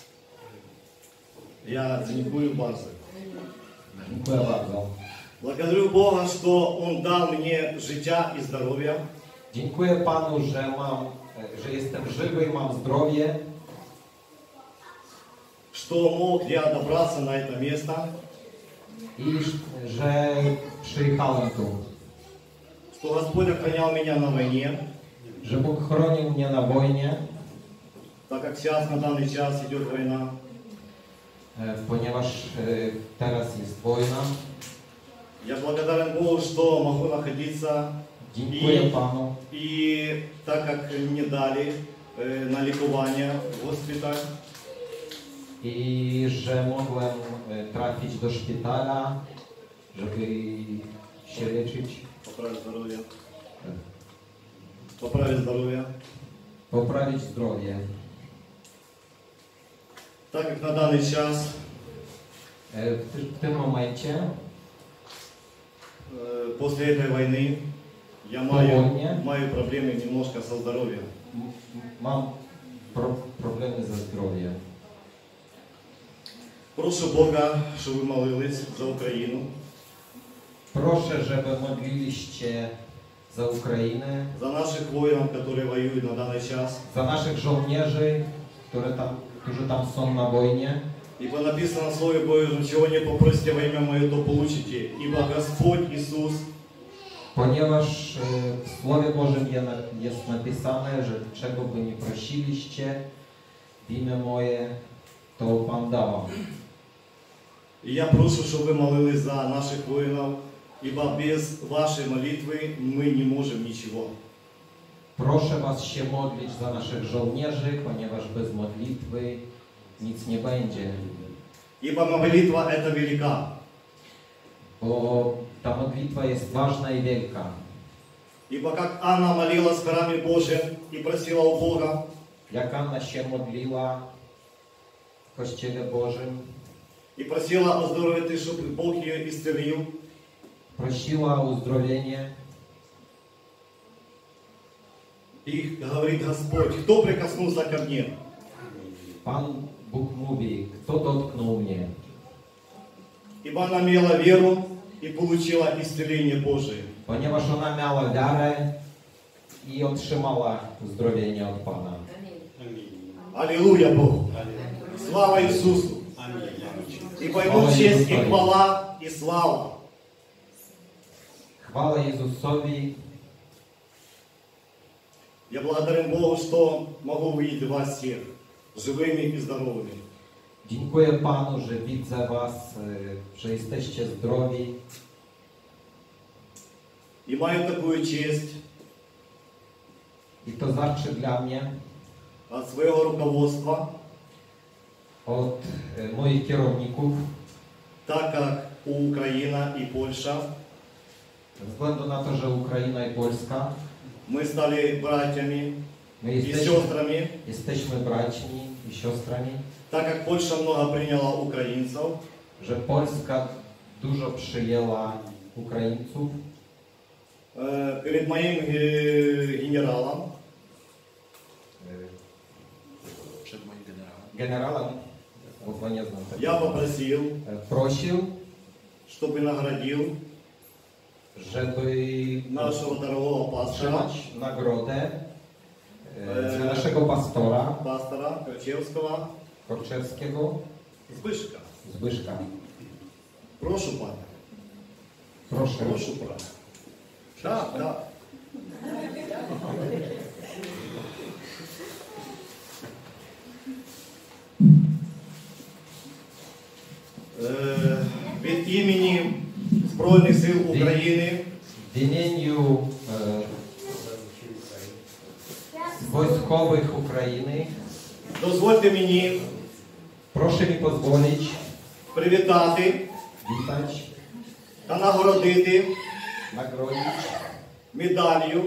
Я дзинькую bardzo. Dziękuję bardzo. Благодарю Бога, что Он дал мне життя и здоровье, Dziękuję Panu, że mam, e, że jestem żywy i mam zdrowie, что мог я добраться на это место, i że przyjechałem tu, что Господь охранял меня на войне, że Bóg chronił mnie na wojnie, так как сейчас на данный час идет война. e, ponieważ e, teraz jest wojna. Я благодарен Богу, что могу находиться, Dziękuję Panu и так как мне дали э, на ликование в госпиталь, i że mogłem e, trafić do szpitala, żeby się leczyć, поправить здоровье, поправить здоровье, poprawić zdrowie. так как на данный час E, w, ty- w tym momencie э, после этой войны я по маю, войне маю проблемы немножко со здоровьем. m- mam pro, problemy ze zdrowiem. Прошу Бога, чтобы вы молились за Украину, Proszę, żeby modliliście za Ukrainę, за наших воинов, которые воюют на данный час. za naszych żołnierzy, które tam, którzy tam są na wojnie. Ибо написано в Слове Божьем, чего не попросите во имя Мое, то получите. Ибо Господь Иисус, Ponieważ e, w Słowie Bożym je na- jest napisane, że czego by nie prosiliście w imię moje, to Pan da wam. и я прошу, чтобы вы молились за наших воинов, ибо без вашей молитвы мы не можем ничего. Proszę was się modlić za naszych żołnierzy, ponieważ bez modlitwy nic nie będzie. Ибо молитва это велика. Bo ta modlitwa jest ważna i wielka. Ибо как Анна молилась в храме Божьем и просила у Бога, Jak Anna się modliła w Kościele Bożym, и просила о здоровье, чтобы Бог ее исцелил, prosiła o uzdrowienie и говорит Господь, кто прикоснулся ко мне? Pan Bóg mówi, kto dotknął mnie? Ибо она имела веру и получила исцеление Божие. Ponieważ ona miała wiarę i otrzymała uzdrowienie od Pana. Аллилуйя Богу! Слава Иисусу! Ибо Ему честь и хвала и слава. Chwała Jezusowi. Я благодарен Богу, что могу увидеть вас всех живыми и здоровыми. Dziękuję Panu, że widzę Was, y, że jesteście zdrowi. И маю такую честь I to zawsze dla mnie от своего руководства, od y, moich kierowników, так как Украина и Польша, ze względu na to, że Ukraina i Polska, мы стали братьями my и jesteśmy, сестрами, jesteśmy braćmi i siostrami, так как Польша много приняла украинцев, że Polska dużo przyjęła Ukraińców. э, перед моим э, генералом, Przed moim generałem. Generałem, bo nie znam tego. я попросил, Prosił, чтобы наградил żeby нашего дорогого пастора, otrzymać nagrodę e, za naszego pastora пастора Корчевского, Korczewskiego, Збышка. Zbyszka. Прошу, пане. Proszę. Прошу, пане. Да, да. Э, Від імені Збройних сил України W imieniu e, z wojskowych Ukrainy. Дозвольте мені Proszę mi pozwolić привітати witać, та нагородити nagrodzić медаллю,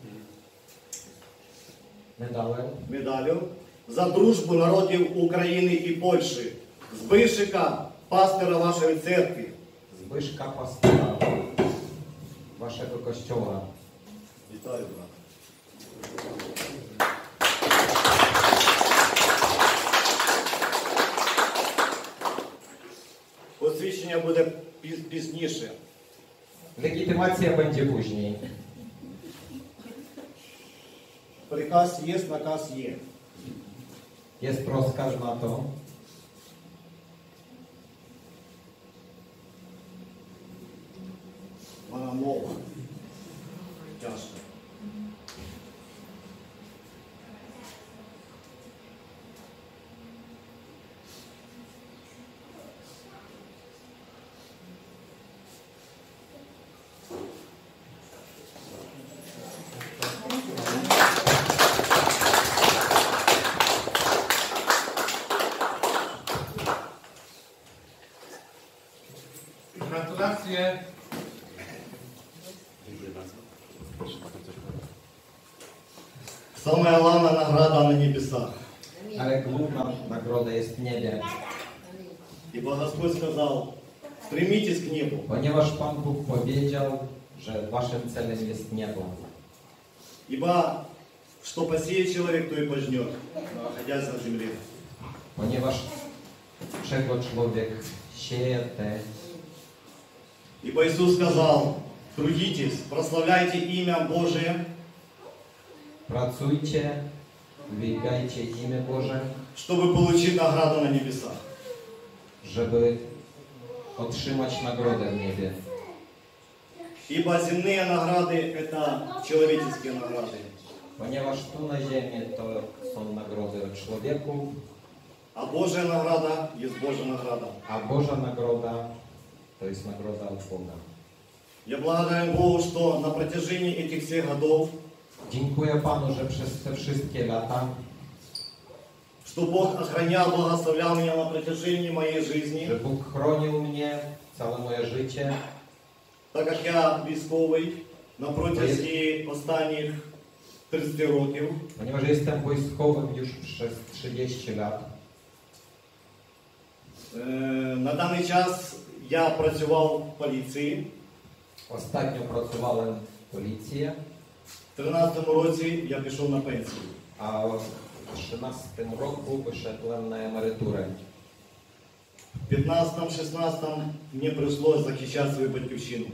medalem медаллю за дружбу народів України і Польщі, Збишика, пастора вашої церкви. Zbyszka pastora waszego kościoła. Вітаю, брат. Посвідчення буде піз- пізніше. Legitymacja będzie później. Приказ є, наказ є. Jest rozkaz na to. Вона нова. Тяжко. Gratulacje. Самая главная награда на небесах. Ale główna nagroda jest w niebie. Ибо Господь сказал, стремитесь к небу. Ponieważ Pan Bóg powiedział, że waszym celem jest niebo. Ибо что посеет человек, то и пожнет, находясь на земле. Ponieważ czego człowiek sieje, te. Ибо Иисус сказал, трудитесь, прославляйте имя Божие, Pracujcie, wybiegajcie imię Boże, чтобы получить награду на небесах. żeby otrzymać nagrodę w niebie. Ибо земные награды – это человеческие награды, Ponieważ tu na ziemi to są nagrody od człowieków, а Божья награда есть Божья награда. a Boża nagroda to jest nagroda od Boga. Я благодарен Богу, что на протяжении этих всех годов, Dziękuję Panu, że przez te wszystkie lata, что Бог охранял, благословлял меня на протяжении моей жизни, że Bóg chronił mnie całe moje życie, так как я військовий на протязі останніх тридцять років. ponieważ jestem wojskowym już przez trzydzieści lat. Е, На даний час я працював в поліції. Ostatnio pracowałem w policji, В тринадцятому році я пішов на пенсію. a w trzynastym roku wyszedłem na emeryturę. В п'ятнадцятому-шістнадцятому мені прийшлося захищати свою батьківщину.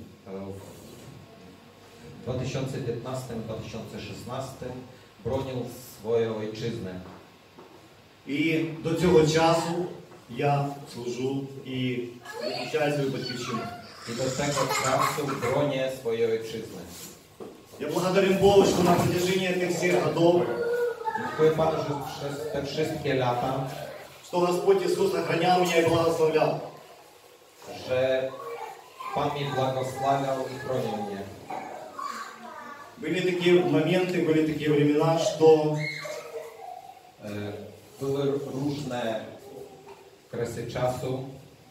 W dwa tysiące piętnastym do dwa tysiące szesnastym bronił swojej ojczyzny. І до цього часу я служу і захищаю свою батьківщину. I do tego czasu bronię swojej ojczyzny. Я благодарен Богу, що на протяжении этих всех годов, Dziękuję Panu, że przez te wszystkie lata, что Господь Иисус охранял меня и благословлял. że Pan mnie błogosławiał i chronił mnie. Были такие моменты, были такие времена, что E, Były różne okresy czasu,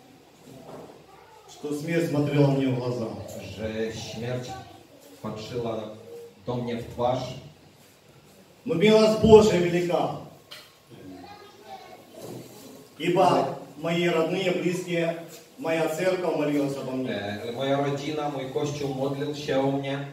что смерть смотрела мне в глаза. że śmierć patrzyła do mnie w twarz, Но милость Божия велика. Ибо мои родные, близкие, моя церковь молилась обо мне. e, moja rodzina, mój kościół modlił się o mnie.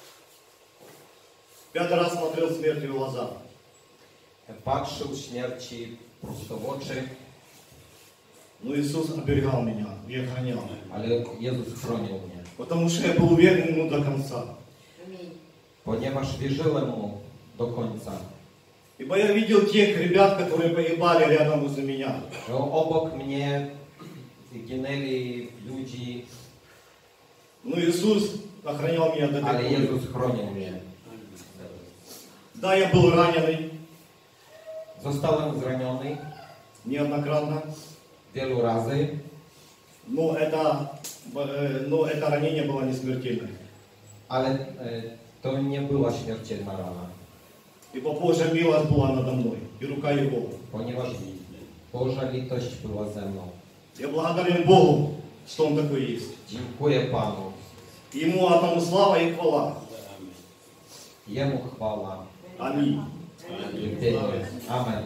Пятый раз смотрел смерти в глаза. Patrzył śmierci prosto w oczy, Но Иисус оберегал меня и охранял. ale Jezus chronił mnie. Потому что я был уверен Ему до конца. Ponieważ wierzyłem Mu do końca. Ибо я видел тех ребят, которые погибали рядом возле меня. Że obok mnie ginęli ludzi, Но Иисус охранял меня до ale этой поры. Jezus chronił mnie. Да, я был раненый Zostałem zraniony неоднократно, wielu razy, но это, э, но это ранение было не смертельное. ale e, to nie była śmiertelna rana. И ибо Божья милость была надо мной, и рука Его. ponieważ Boża litość była ze mną. Я благодарен Богу, что Он такой есть. Dziękuję Panu. Ему одному слава и хвала. Jemu chwała. Аминь. Wielbienie. Amen.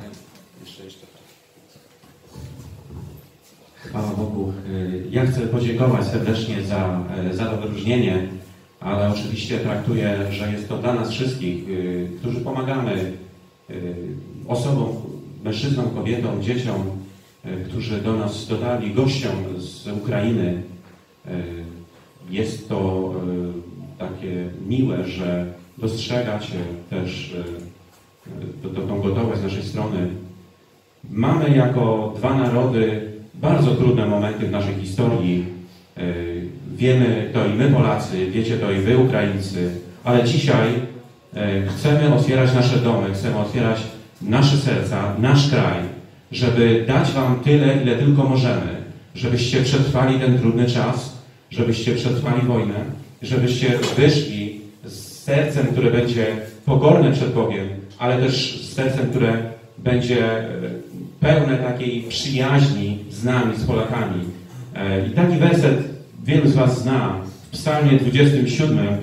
Chwała Bogu. Ja chcę podziękować serdecznie za, za to wyróżnienie, ale oczywiście traktuję, że jest to dla nas wszystkich, którzy pomagamy osobom, mężczyznom, kobietom, dzieciom, którzy do nas dotarli, gościom z Ukrainy. Jest to takie miłe, że dostrzegacie też tą gotowość z naszej strony. Mamy jako dwa narody bardzo trudne momenty w naszej historii. Wiemy to i my Polacy, wiecie to i wy Ukraińcy, ale dzisiaj chcemy otwierać nasze domy, chcemy otwierać nasze serca, nasz kraj, żeby dać wam tyle, ile tylko możemy, żebyście przetrwali ten trudny czas, żebyście przetrwali wojnę, żebyście wyszli z sercem, które będzie pokorne przed Bogiem, ale też z sercem, które będzie pełne takiej przyjaźni z nami, z Polakami. I taki werset wielu z was zna. W psalmie dwudziestym siódmym,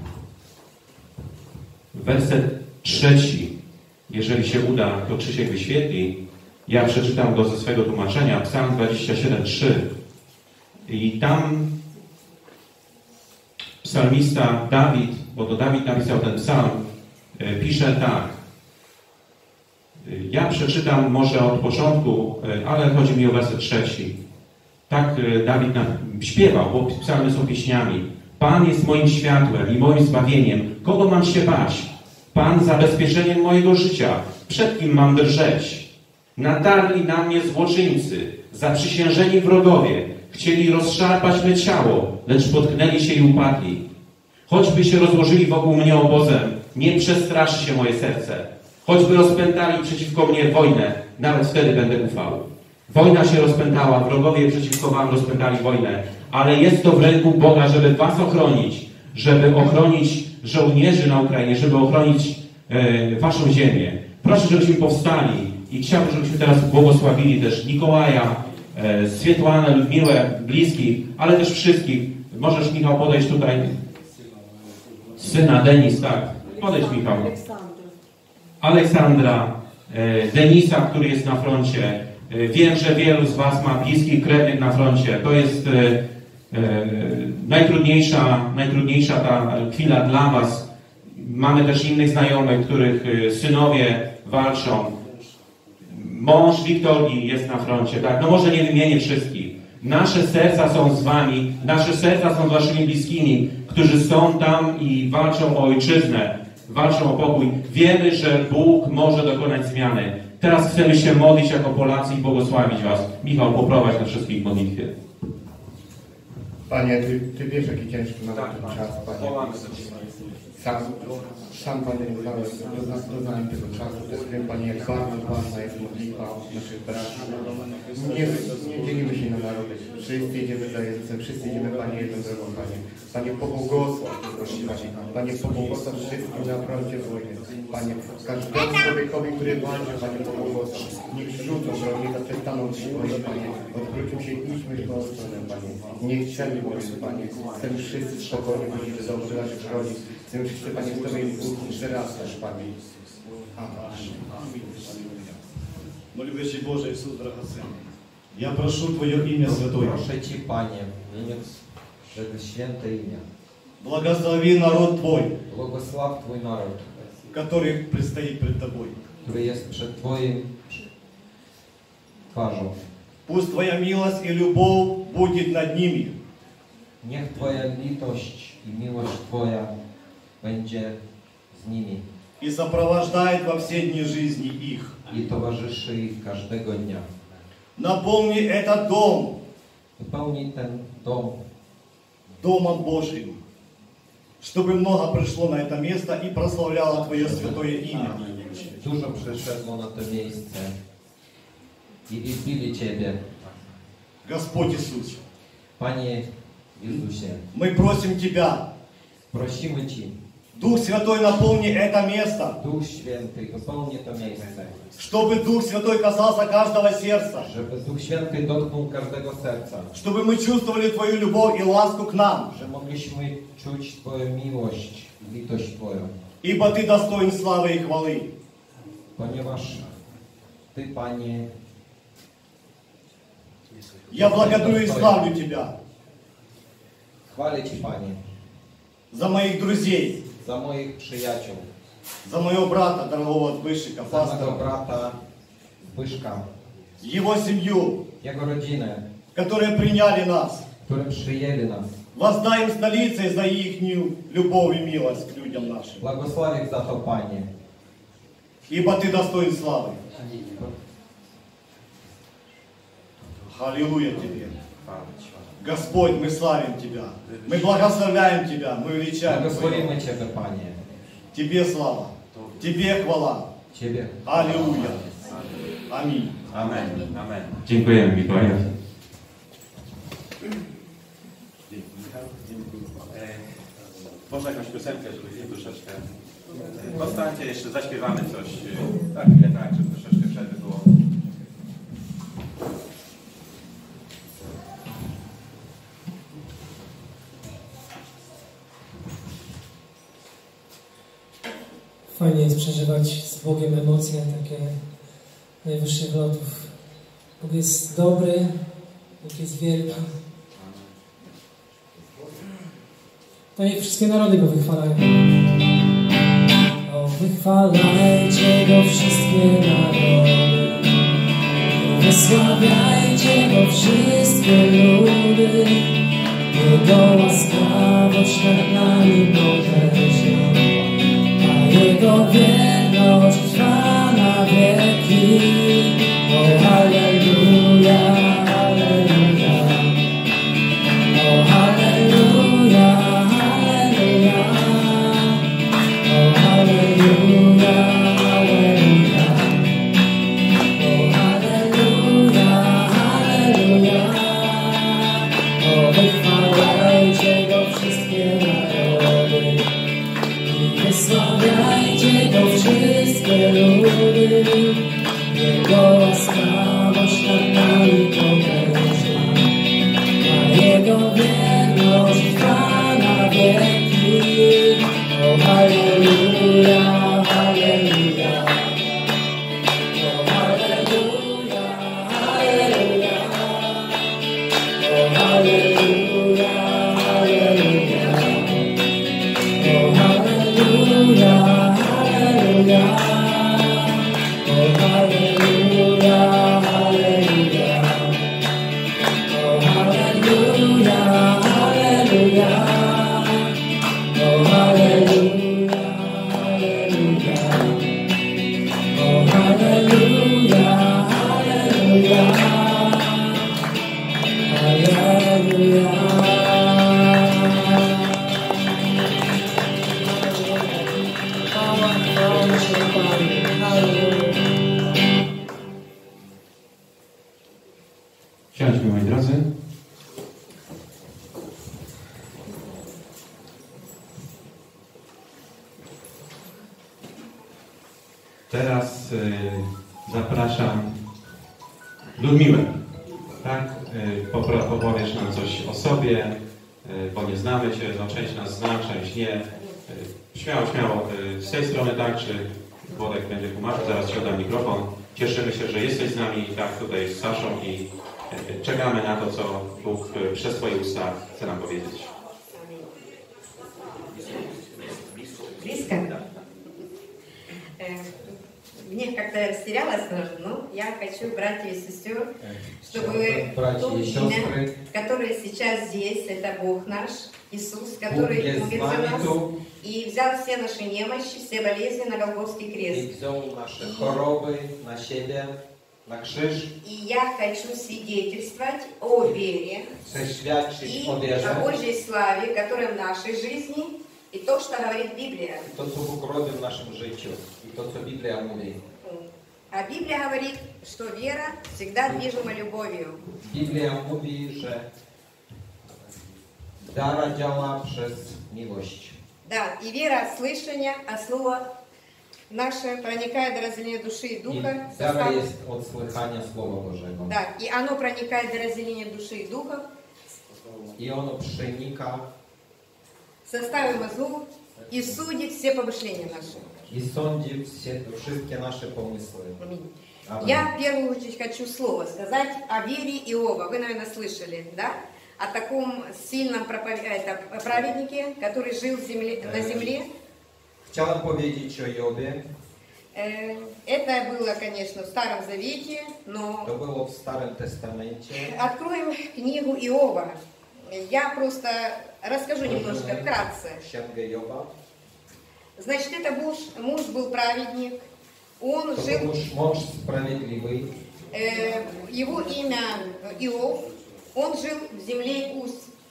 werset trzeci. Jeżeli się uda, to Krzysiek wyświetli. Ja przeczytam go ze swego tłumaczenia. Psalm dwadzieścia siedem, trzy. I tam psalmista Dawid, bo to Dawid napisał ten psalm, pisze tak. Ja przeczytam może od początku, ale chodzi mi o werset trzeci. Tak Dawid śpiewał, bo psalmy są pieśniami. Pan jest moim światłem i moim zbawieniem. Kogo mam się bać? Pan zabezpieczeniem mojego życia. Przed kim mam drżeć? Natarli na mnie złoczyńcy, zaprzysiężeni wrogowie. Chcieli rozszarpać me ciało, lecz potknęli się i upadli. Choćby się rozłożyli wokół mnie obozem, nie przestraszy się moje serce. Choćby rozpętali przeciwko mnie wojnę, nawet wtedy będę ufał. Wojna się rozpętała, wrogowie przeciwko wam rozpętali wojnę, ale jest to w ręku Boga, żeby was ochronić, żeby ochronić żołnierzy na Ukrainie, żeby ochronić e, waszą ziemię. Proszę, żebyśmy powstali i chciałbym, żebyśmy teraz błogosławili też Mikołaja, e, Swietłanę, Ludmiłę, bliskich, ale też wszystkich. Możesz, Michał, podejść tutaj. Syna, Denis, tak. Podejdź, Michał. Aleksandra, e, Denisa, który jest na froncie. E, wiem, że wielu z was ma bliskich krewnych na froncie. To jest e, e, najtrudniejsza, najtrudniejsza ta chwila dla was. Mamy też innych znajomych, których e, synowie walczą. Mąż Wiktorii jest na froncie, tak? No może nie wymienię wszystkich. Nasze serca są z wami, nasze serca są z waszymi bliskimi, którzy są tam i walczą o ojczyznę. Walczą o pokój. Wiemy, że Bóg może dokonać zmiany. Teraz chcemy się modlić jako Polacy i błogosławić was. Michał, poprowadź na wszystkich modlitwie. Panie, Ty, ty wiesz, jaki ciężki mamy ten czas, Panie. Sam, sam Panie, dodałeś do nami tego czasu. Też wiem, Panie, jak bardzo ważna jest modlitwa naszych braci. Nie, nie dzielimy się na narody. Wszyscy idziemy za Jezusem, wszyscy idziemy, Panie, jedną drogą, Panie. Panie, pobłogosław, proszę, Panie. Panie, pobłogosław wszystkim na froncie wojny. Panie, każdemu człowiekowi, który walczy, Panie, pobłogosław. Niech rzucą broni, zaprzestaną się boić, Panie. Odwrócił się i idźmy w tą stronę, Panie. Niech chcemy boić, Panie. Chcemy wszyscy spokojnie chodzić do domu naszych rodzin. Chcemy wszyscy, Panie, w Tobie wzrastać, Panie. Amen. Но, любящий Боже Иисус, драгоценный, я прошу Твое имя святое. Proszę Ci, Panie, w imię Twego święte imię. Благослови народ Твой, Błogosław Twój naród, который предстоит пред Тобой. który jest przed Twoim twarzą. Пусть Твоя милость и любовь будет над ними. Niech Twoja litość i miłość Twoja będzie z nimi И сопровождает во все дни жизни их. i towarzyszy ich każdego dnia. Наполни этот дом Wypełnij ten dom Домом Божьим, чтобы много пришло на это место и прославляло Твое святое имя. Dużo przyszło na to miejsce i wielbili Ciebie, Господь Иисус, Panie Jezusie. мы просим Тебя, Prosimy Ci, Дух Святой, наполни это место. Duch Święty, wypełni to miejsce. Чтобы Дух Святой касался каждого сердца. Żeby Duch Święty dotknął każdego serca. Чтобы мы чувствовали Твою любовь и ласку к нам. Że mogliśmy czuć Twoją miłość, litość Twoją. Ибо Ты достоин славы и хвалы. Ponieważ Ty, Panie, Я благодарю и славлю Тебя chwalę Ci, Panie, за моих друзей, za moich przyjaciół, за моего брата, дорогого отбывшика, za mego пастора, brata Zbyszka, его семью, jego rodzinę, которые приняли нас. które przyjęli nas. Воздай им столице за их любовь и милость к людям нашим. Błogosław ich za to, Panie. Ибо Ты достоин славы. Аллилуйя Тебе. Господь, мы славим Тебя. Мы благословляем Тебя. Мы величаем Тебя. Błogosławimy Ciebie, Panie. Тебе слава. Тебе хвала. Ciebie. Аллилуйя. Аминь. Amen. Amen. Dziękujemy, Mikołaj. Można jakąś piosenkę, żeby troszeczkę... Powstańcie, jeszcze zaśpiewamy coś. Tak, ile tak, żeby troszeczkę przerwy było. Fajnie jest przeżywać z Bogiem emocje takie najwyższych lotów. Bóg jest dobry, Bóg jest wielki. To niech wszystkie narody Go wychwalają. O, wychwalajcie Go wszystkie narody. Wysławiajcie Go wszystkie ludy. Jego łaskawość nad nami potężna, a Jego wierność trwa na wieki. O, halleluja, halleluja. O, halleluja, halleluja. O, halleluja, halleluja. O, halleluja, halleluja. O, wychwalajcie Go wszystkie narody i wysławiajcie Go wszystkie ludy. Jego łaskawość nad nami potężna, a Jego wierność trwa na wieki. O, halleluja, halleluja. O, halleluja, halleluja. O, halleluja, halleluja. O, halleluja, halleluja. O, halleluja, halleluja. O, halleluja, halleluja. O, halleluja, halleluja. O, halleluja, halleluja. Halleluja. Chwała, chwała się Panu. Halleluja. Siądźmy, moi drodzy. Teraz y, zapraszam Ludmiłę. Tak? Y, popro- opowiesz nam coś o sobie, y, bo nie znamy Cię, no część nas zna, część nie. Y, śmiało, śmiało. Y, z tej strony tak, czy Włodek będzie tłumaczył, zaraz Ci oddam mikrofon. Cieszymy się, że jesteś z nami, tak, tutaj z Saszą i y, czekamy na to, co Bóg y, przez Twoje usta chce nam powiedzieć. Близко? Э, Мне как-то растерялась, но я хочу, братья и сестер, чтобы Братья то и имя, сестры, которое сейчас здесь, это Бог наш, Иисус, Bóg который jest умер z за nami нас tu и взял все наши немощи, все болезни на Голгофский i крест. wziął nasze choroby na siebie, na krzyż. И я хочу свидетельствовать о вере Chcę świadczyć и o wierze. о Божьей славе, которая в нашей жизни, и то, что говорит Библия. To, co Bóg robi w naszym życiu i to, co Biblia mówi. А Библия говорит, что вера всегда движима любовью. Biblia mówi, że wiara działa przez miłość. Да, и вера от слышания, а слово наше проникает до разделения души и I духа. wiara Состав- jest od słychania Słowa Bożego. Да, и оно проникает до разделения души и духа, I ono przenika составы мозгов и судит все помышления наши. i sądzi wsie- wszystkie nasze pomysły. Аминь. Amen. Я в первую очередь хочу слово сказать о вере Иова. Вы, наверное, слышали, да? О таком сильном пропов- это, праведнике, который жил в земле, на земле. Chciałem powiedzieć o Jobie. Э, Это было, конечно, в Старом Завете, но To było w Starym Testamencie. откроем книгу Иова. Я просто расскажу немножко вкратце. Księgę Joba. Значит, это муж, муж был праведник, он To жил, był mąż, mąż sprawiedliwy. э, его имя Иов, он жил в земле Уз.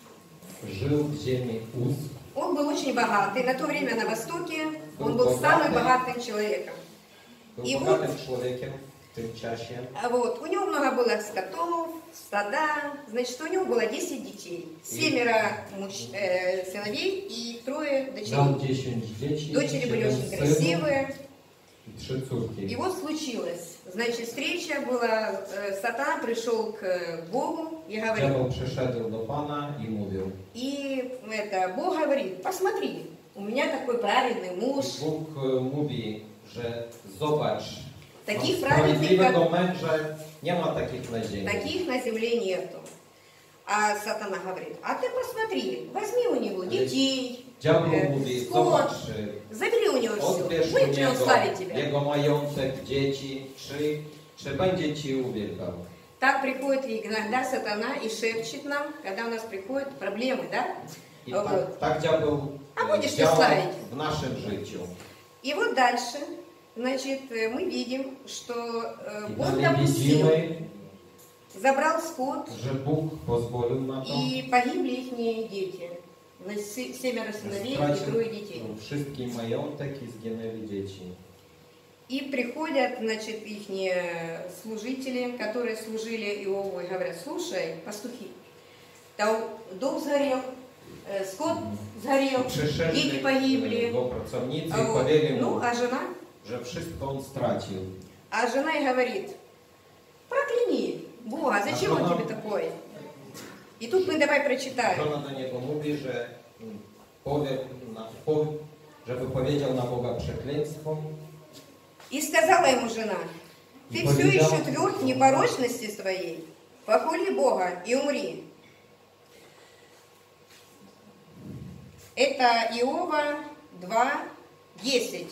Żył w ziemi Uz. Он был очень богатый. На то время на Востоке он Был был самым богатый. богатым человеком. Był I bogatym człowiekiem w tym czasie. А Вот. У него много было скотов, стада. Значит, у него было десять детей. Семеро муж- э, сыновей и трое Miał дочерей. dziesięć dzieci, Дочери были siedem очень synów красивые. i trzy córki. И вот случилось. Значит, встреча была, э, Сатана пришел к Богу и говорит, Diabeł przyszedł do Pana i mówił. и это, Бог говорит, посмотри, у меня такой праведный муж, Bóg e, mówi, że zobacz, таких mam праведных, sprawiedliwego как męża, nie ma takich na ziemi. таких на земле нету. А Сатана говорит, а ты посмотри, возьми у него детей, Diabeł э, mówi, скот, zobacz, забери у него odbierz все, u будет ли он niego славить тебя. jego majątek, dzieci, czy, czy będzie Ci uwielbiał. Так приходит и иногда Сатана и шепчет нам, когда у нас приходят проблемы, да? I Вот. tak, tak diabeł A e, będziesz działa slawić. w naszym życiu. И вот дальше, значит, э, мы видим, что э, I Бог dalej допустил, widzimy, забрал скот, że Bóg pozwolił na to, и погибли их дети. Значит, се- семеро сыновей и трое stracił детей. wszystki majątek i zginęli dzieci. И приходят, значит, их служители, которые служили Иову, и говорят, слушай, пастухи, там дом сгорел, э, скот сгорел, дети Przyszedli погибли. jego pracownicy А i вот, powiedzieli mu, ну, а жена? że wszystko on stracił. А жена и говорит, прокляни Бога, зачем А он жена- тебе такой? И тут мы давай прочитаем. Żona do niego mówi, że mm, powie, na, powie, żeby powiedział na Boga przekleństwo. И сказала ему жена, ты И все повидал- еще тверд в непорочности своей, похули Бога и умри. Это Иова два, десять.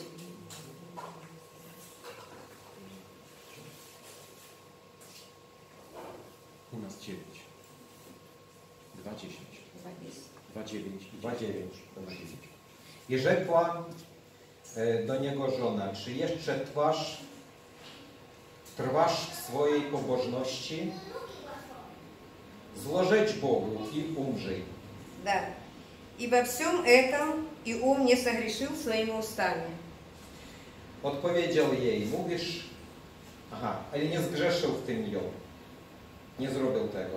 U nas dziewięć. Dwa dziesięć. Dwa dziewięć. dwa dziewięć. I rzekła e, do niego żona, czy jeszcze trwasz, trwasz w swojej pobożności? Złożeć Bogu i umrzyj. Да. И во всем этом Иов не согрешил своими устами. Odpowiedział jej, mówisz, aha, ale nie zgrzeszył w tym ją. Nie zrobił tego.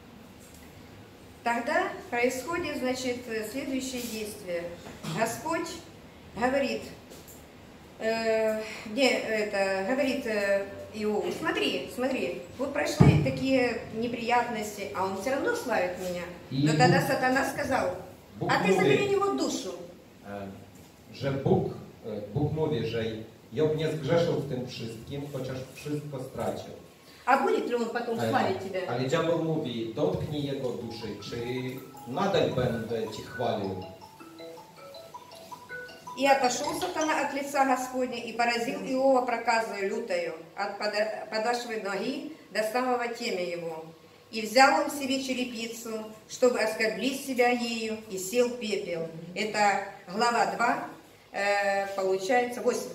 Тогда происходит, значит, следующее действие. Господь говорит, э, не, это, говорит э, Иову, смотри, смотри, вот прошли такие неприятности, а он все равно славит меня. И Но тогда Бог- Сатана сказал, Бог а ты mówi, забери у него душу. e, że Bóg, e, Bóg mówi, że Job nie zgrzeszył w tym wszystkim, chociaż wszystko stracił. А будет ли он потом Ale, славить тебя? ale diabeł mówi, dotknij jego duszy, czy nadal będę Ci chwalił. И отошел Сатана от лица Господня и поразил Иова проказою лютою от пода- подошвы ноги до самого темя его. И взял он себе черепицу, чтобы оскорбить себя ею, и сел пепел. Это глава два, э, получается восемь.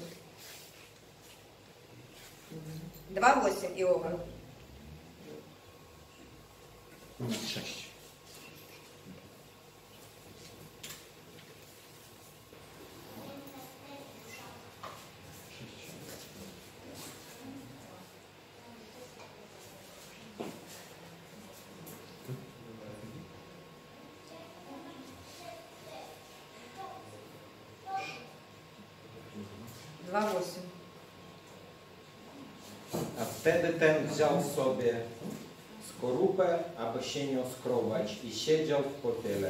два восемь Иова. U nas sześć. два восемь. A wtedy ten wziął sobie skorupę, aby się nią skrować i siedział w popiele.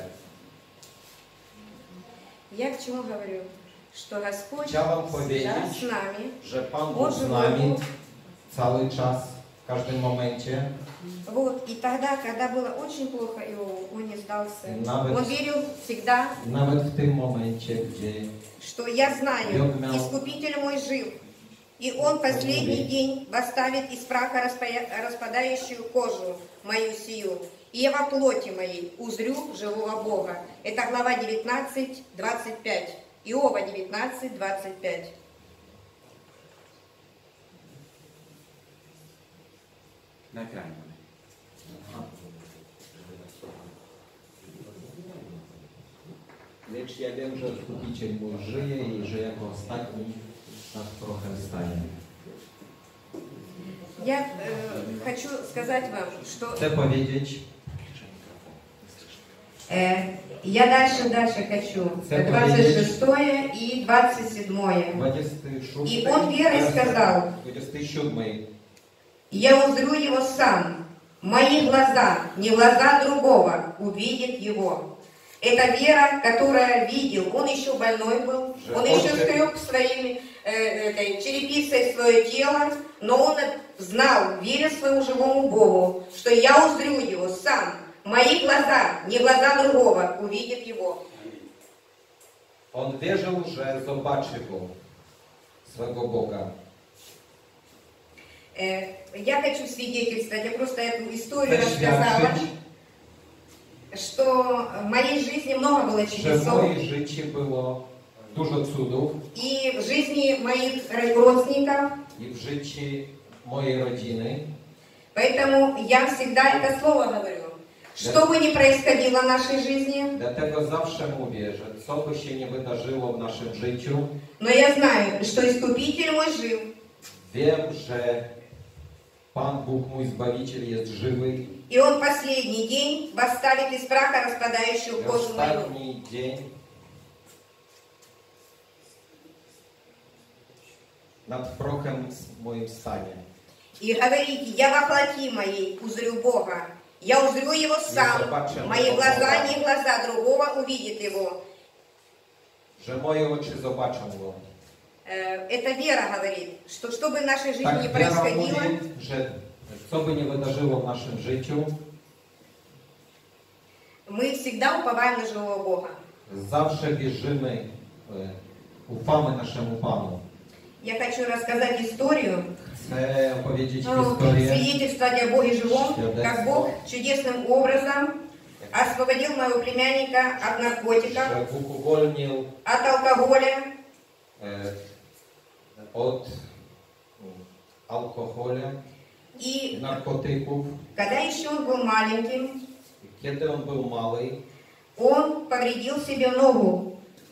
Я к чему говорю? Что Господь Chciałam всегда powiedzieć, с нами. że Pan Bóg Вот z живой nami Бог. cały czas, w każdym momencie. Вот. И тогда, когда было очень плохо Иову, он не сдался. Nawet- Он верил всегда, Nawet w tym momencie, gdzie что я знаю, Бог мяу. Искупитель мой жив. И он последний день восставит из праха распая- распадающую кожу мою сию. И я во плоти моей узрю живого Бога. Это глава девятнадцать, двадцать пять. Иова девятнадцать, двадцать пять. Na ekranie. Lecz ja wiem, że Zbawiciel mój żyje i że jako ostatni nad prochem stanie. Я э, хочу сказать вам, что Chcę powiedzieć, э, я дальше, дальше хочу. Chcę двадцать шестое и двадцать седьмое. dwudziesty szósty, И он верой сказал: dwudziesty siódmy. я узрю его сам, мои глаза, не глаза другого, увидят его. Это вера, которая видел. Он еще больной был, он еще скреб своими э, этой, черепицей свое тело, но он знал, веря своему живому Богу, что я узрю его сам. Мои глаза, не глаза другого, увидят его. On wierzył, że zobaczy go, swego Boga. Э, я хочу свидетельствовать, я просто эту историю Chcę рассказала, świadczyć, что в моей жизни много было że w чудесов. moim życiu było dużo cudów И в жизни моих родственников. i w życiu mojej rodziny. Поэтому я всегда это слово говорю. Что бы ни происходило в нашей жизни, Dlatego zawsze mówię, że co by się nie wydarzyło w naszym życiu, но я знаю, что Искупитель мой жив. wiem, że Pan Bóg mój Zbawiciel jest żywy И Он последний день восставит из праха распадающую i кожу мою. ostatni dzień nad prochem moim stanie. И говорите: я во плоти моей узрю Бога. Я узрю Его сам. Мои глаза, не глаза другого, увидят Его. Że moje oczy zobaczą Go. Э, Это вера говорит, что что бы в нашей жизни Tak ни wiara происходило, mówi, że co by nie wydarzyło w naszym życiu, мы всегда уповаем на живого Бога. zawsze wierzymy, e, ufamy naszemu Panu. Я хочу рассказать историю, Chcę opowiedzieć ну, historię, свидетельствовать о Боге живом, как Бог чудесным образом освободил моего племянника от наркотиков, że Bóg uwolnił от алкоголя, e, od mm, alkoholu, и narkotyków. когда еще он был маленьким, Kiedy on był mały, он повредил себе ногу.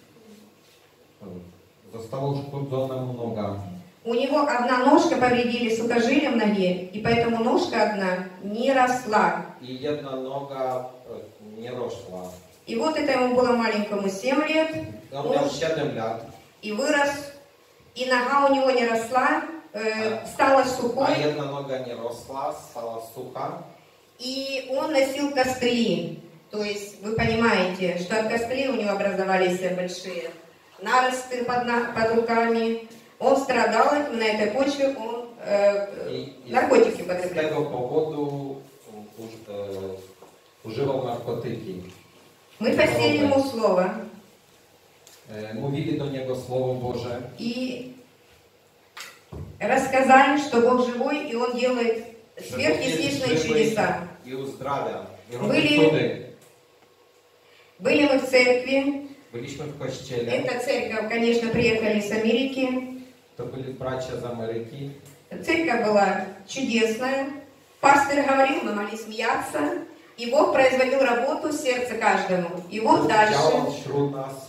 została uszkodzona mu noga. У него одна ножка повредили сухожилие в ноге, и поэтому ножка одна не росла. I jedna noga e, nie rosła. И вот это ему было маленькому семь лет, On miał siedem lat, и вырос, и нога у него не росла, э, стала a сухой, jedna noga nie rosła, stała sucha. и он носил костыли. То есть вы понимаете, что от костылей у него образовались большие наросты под, на, под руками. Он страдал этим, на этой почве он э, I, i наркотики z потреблял. tego powodu uż, e, używał narkotyki. Мы постели ему слово, E, mówili do niego Słowo Boże и рассказали, что Бог живой, и Он делает że Bóg jest сверхъестественные żywy чудеса. i uzdrawia, i robi Byli- cudy. Были мы в церкви. Byliśmy w kościele, Эта церковь, конечно, приехали с Америки. to byli bracia z Ameryki. Церковь была чудесная. Пастор говорил, мы могли смеяться. И Бог производил работу в сердце каждому. И вот дальше. Działał wśród nas.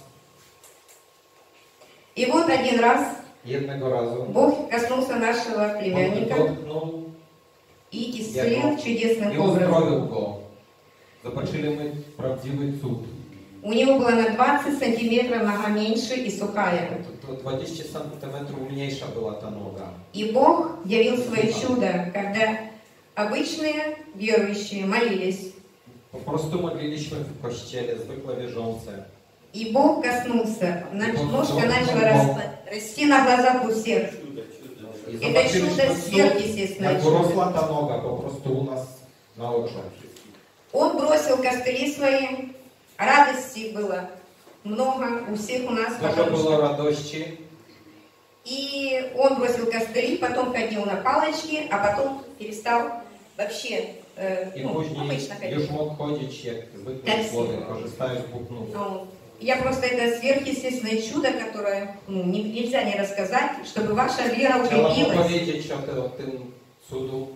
И вот один раз Jednego razu Бог коснулся нашего on племянника dotknął и исцелил i чудесным образом. uzdrowił go. Zobaczyliśmy prawdziwy cud. У него была на двадцать сантиметров нога меньше и сухая. двадцять сантиметров мniejsza była ta noga. И Бог явил свое чудо, когда обычные верующие молились. Po prostu modliliśmy w kościele, zwykle wierzące. И Бог коснулся, ножка начала расти на глазах у всех. Это чудо сверхъестественное. Jak urosła ta noga po prostu u nas na oczach. Он бросил костыли свои, радости было много у всех у нас. Dużo było radości. И он бросил костыли, потом ходил на палочке, а потом перестал вообще, э, I ну, później обычно ходить. już mógł chodzić jak zwykły człowiek, korzystając z Bóg nóg. Ну, я просто это сверхъестественное чудо, которое ну, не- нельзя не рассказать, чтобы ваша вера Chciałam укрепилась, powiedzieć o, te, o tym cudu,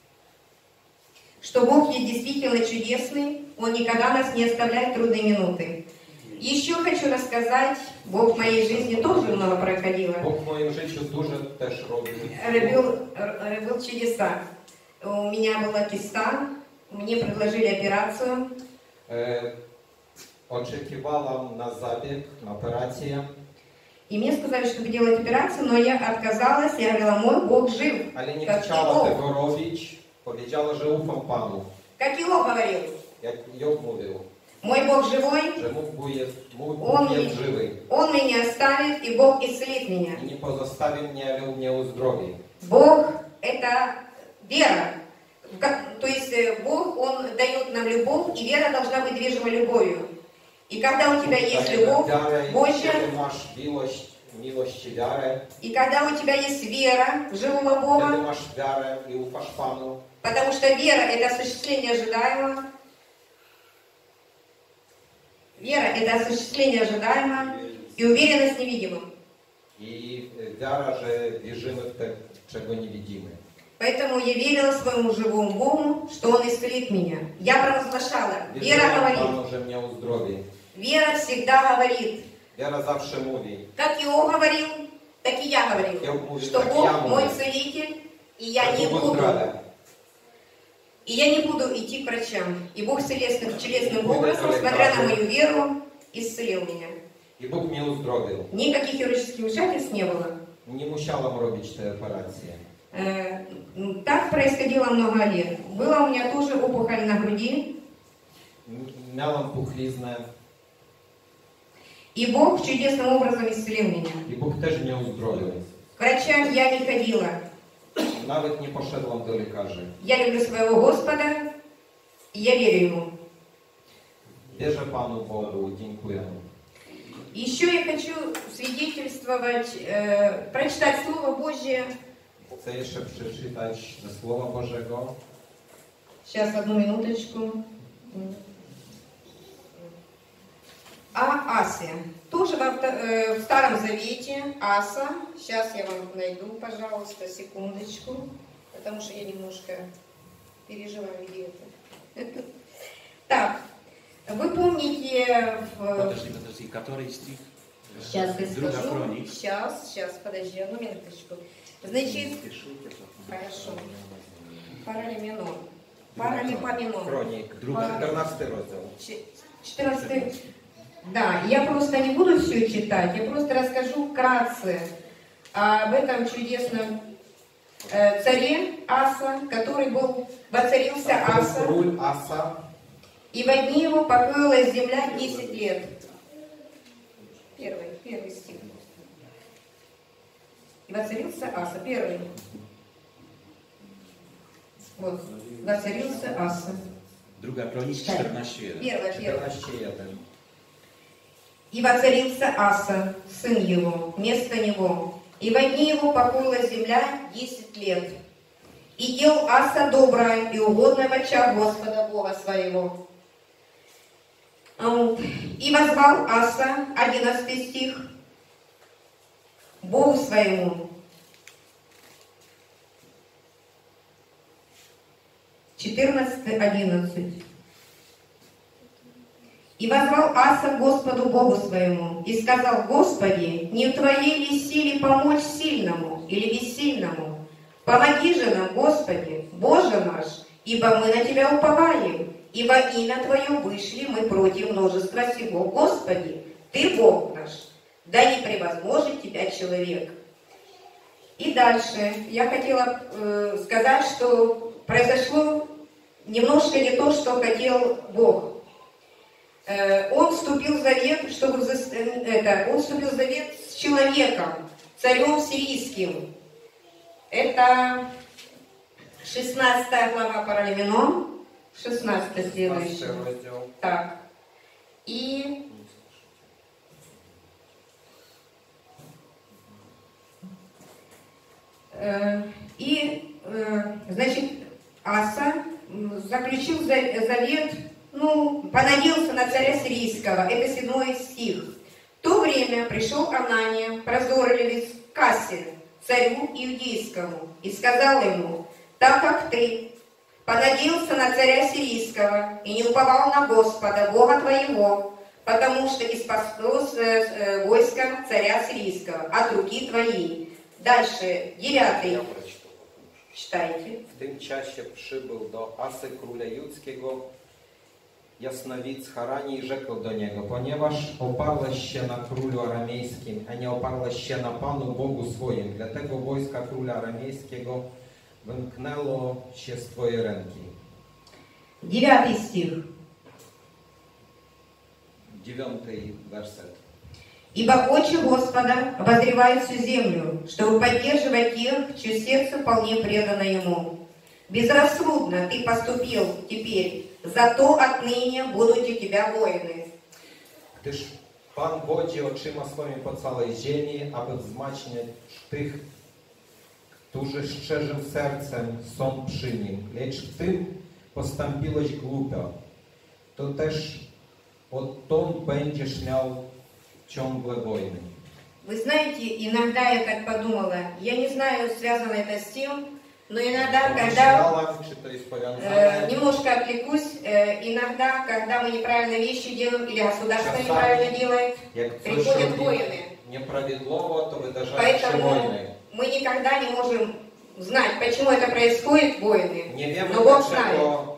что Бог есть действительно чудесный, Он никогда нас не оставляет в трудные минуты. Еще хочу рассказать, Бог в моей жизни тоже много проходило. Bóg w moim życiu dużo też robił. Робил, робил чудеса. У меня была киста, мне предложили операцию. E, oczekiwałam na zabieg, na operację, И мне сказали, чтобы делать операцию, но я отказалась, я говорила, мой Бог жив. ale nie Как chciała Иов. tego robić. Powiedziała, że ufam Panu. Как Иов говорил, Jak Job mówił, мой Бог живой, że mój Bóg jest, mój On Bóg mi- jest żywy. Он меня оставит, и Бог исцелит меня. I nie pozostawi mnie, ale mnie uzdrowi. Бог – это вера. Как- То есть э, Бог, Он дает нам любовь, и вера должна быть движима любовью. И когда у тебя есть Daje любовь wiarę, Божья, kiedy masz miłość, miłość i wiarę, и когда у тебя есть вера в живого kiedy Бога, masz wiarę i ufasz Panu, потому что вера – это осуществление ожидаемого. Вера – это осуществление ожидаемого и уверенность в невидимом. i wiara, że wierzymy w te, czego nie widzimy. Поэтому я верила своему живому Богу, что Он исцелит меня. Я провозглашала. Вера Wierzyłam говорит. Panu, że mnie uzdrowi. Вера всегда говорит. Wiara zawsze mówi. Как Иов говорил, так и я говорила. Иов говорит, Что так Бог я мой говорю. целитель, и я że не Bóg буду. uzdrawia. И я не буду идти к врачам. И Бог целестным, челесным Будет образом, только смотря на врачом. мою веру, исцелил меня. I Bóg mnie uzdrowił. Никаких хирургических вмешательств не было. Nie musiałam robić te operacje. Э, Так происходило много лет. Была у меня тоже опухоль на груди. M- Miałam puchliznę И Бог чудесным образом исцелил меня. i Bóg też mnie uzdrowił. К врачам я не ходила. Nawet nie poszedłam do lekarzy. Я люблю своего Господа, и я верю Ему. Wierzę Panu Bogu, dziękuję Mu. Еще я хочу свидетельствовать, э, прочитать Слово Божье. Chcę jeszcze przeczytać ze Słowa Bożego. Сейчас, одну минуточку. О Асе. Тоже во вто- э, в Старом Завете Аса. Сейчас я вам найду, пожалуйста, секундочку. Потому что я немножко переживаю где-то. Так, вы помните... в- Подожди, подожди, который стих? Сейчас я Друга скажу. Хроник. Сейчас, сейчас, подожди, одну минуточку. Значит, хорошо. Паралиминон. Паралипоменон. Kronik, Druga. czternasty rozdział. четырнадцатый. Да, я просто не буду все читать, я просто расскажу вкратце об этом чудесном э, царе Аса, который был, воцарился Tam był Аса, król Asa и в одни его покоилась земля десять лет. Первый, первый стих. И воцарился Аса, первый. Вот, воцарился Аса. Druga Kronik czternaście jeden. Первое, первое. czternaście jeden. И воцарился Аса, сын его, вместо него. И в дни его покоилась земля десять лет. И делал Аса доброе и угодное в очах Господа Бога своего. Вот. И воззвал Аса, одиннадцатый стих, Богу своему. четырнадцатый, одиннадцать. И воззвал Аса к Господу Богу своему, и сказал: Господи, не в Твоей ли силе помочь сильному или бессильному? Помоги же нам, Господи, Боже наш, ибо мы на Тебя уповаем, ибо имя Твое вышли мы против множества сего. Господи, Ты Бог наш, да не превозможет Тебя человек». И дальше я хотела э, сказать, что произошло немножко не то, что хотел Бог. Э, он вступил в завет, чтобы это, он вступил в завет с человеком, царем сирийским. Это шестнадцатая глава Паралименон, шестнадцатая следующая. Так. И э, и э, значит, Аса заключил завет, ну, понадеялся на царя сирийского. Это седьмой стих. В то время пришел Анания, прозорливец, к Асе, царю иудейскому, и сказал ему: «Так как ты понадеялся на царя сирийского и не уповал на Господа, Бога твоего, потому что и спаслось э, войско царя сирийского от руки твоей». Дальше, девятый. Читайте. W tym czasie przybył do Asy króla judzkiego jasnowic Harani i rzekł do niego: ponieważ oparłeś się na królu aramejskim, a nie oparłeś się na Panu Bogu swoim, dlatego wojska króla aramejskiego wymknęło się z twojej ręki. Девятый стих. Dziewiąty werset. «Ибо очи Господа обозревают всю землю, чтобы поддерживать тех, чье сердце вполне предано Ему. Безрассудно ты поступил теперь, zато отныне будут у тебя воины». Gdyż Pan wodzi oczyma swoimi po całej ziemi, aby wzmacniać tych, którzy szczerzym sercem są przy Nim. Lecz w tym postąpiłeś głupio. To też odtąd będziesz miał ciągle wojny. Вы знаете, иногда я так подумала, я не знаю, связано это с тем, но иногда, когда э, немножко отвлекусь, э, иногда, когда мы неправильно вещи делаем или государство неправильно делает, приходят войны. Поэтому мы никогда не можем знать, почему это происходит, войны. Но Бог знает.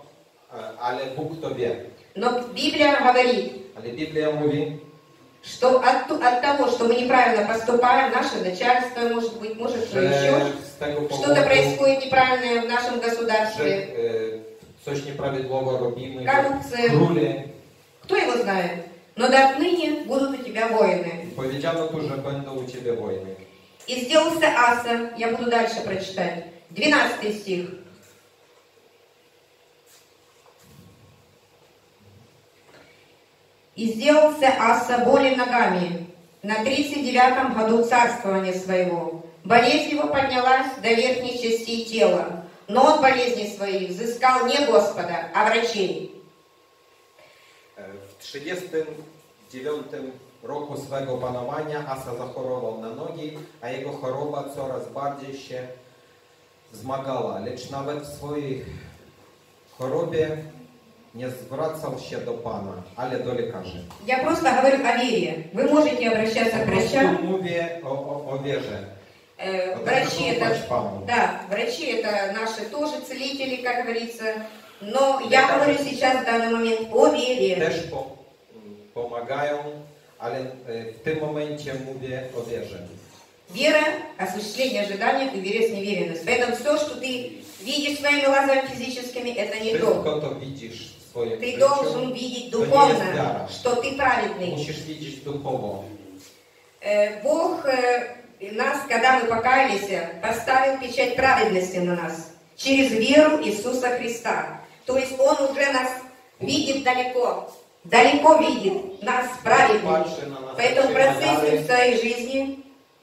Но Библия говорит, что от, от того, что мы неправильно поступаем, наше начальство, может быть, может еще что-то происходит неправильное в нашем государстве. Коррупция. Кто его знает? Но до отныне будут у тебя воины. И сделался Аса, я буду дальше прочитать, двенадцатый стих. «И сделался Аса болен ногами на тридцать девятом году царствования своего. Болезнь его поднялась до верхней части тела, но от болезней своих взыскал не Господа, а врачей». W trzydziestym dziewiątym roku swego panowania Asa zachorował na nogi, a jego choroba coraz bardziej się wzmagała. Lecz nawet w swojej chorobie не zwracał się do Pana, ale do lekarzy. Я просто говорю о вере. Вы можете обращаться к врачам. Mówię o, o, o wierze. Э, врачи это, да, врачи это наши тоже целители, как говорится. Но я говорю сейчас в данный момент о вере. Też po, pomagają, ale w tym momencie mówię o wierze. Вера, осуществление ожидания и вере с неверенностью. Поэтому все, что ты видишь своими глазами физическими, это не то. To widzisz. Ты должен видеть духовно, что ты праведный. Бог нас, когда мы покаялись, поставил печать праведности на нас через веру Иисуса Христа. То есть Он уже нас видит далеко, далеко видит нас праведными. Поэтому в процессе в своей жизни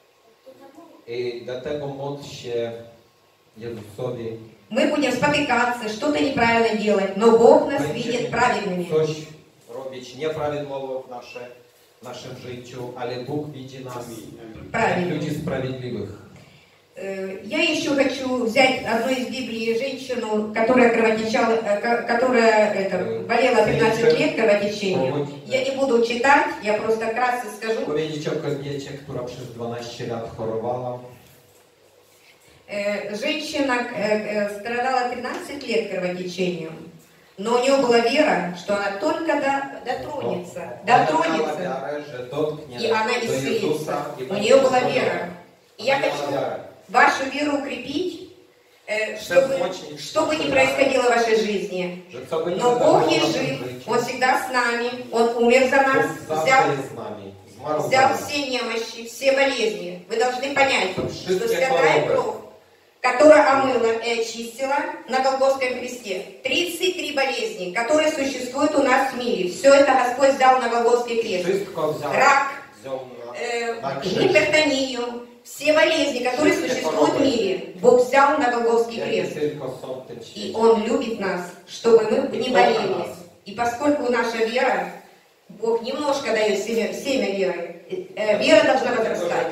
мы будем спотыкаться, что-то неправильно делать, но Бог нас видит праведными. Coś robić nieprawidłowo w nasze, naszym życiu, ale Bóg widzi nas jak ludzi sprawiedliwych. Я еще хочу взять одну из Библии женщину, которая кровотечала, которая это, болела тринадцать лет кровотечением. Я не буду читать, я просто вкратце скажу. Powiedzieć o kobiecie, która przez dwanaście lat chorowała. Э, женщина э, э, страдала тринадцать лет кровотечением, но у нее была вера, что она только до, дотронется, дотронется, и она исцелится. У нее была вера. И я хочу вашу веру укрепить, э, чтобы, что бы ни происходило в вашей жизни. Но Бог есть жив, Он всегда с нами, Он умер за нас, взял, взял все немощи, все болезни. Вы должны понять, что святая кровь, которая омыла и очистила на Голгофском кресте тридцать три болезни, которые существуют у нас в мире. Все это Господь взял на Голгофский крест. Рак, э, гипертонию, все болезни, которые существуют в мире, Бог взял на Голгофский крест. И Он любит нас, чтобы мы не болели. И поскольку наша вера, Бог немножко дает семя, семя веры, э, вера должна возрастать.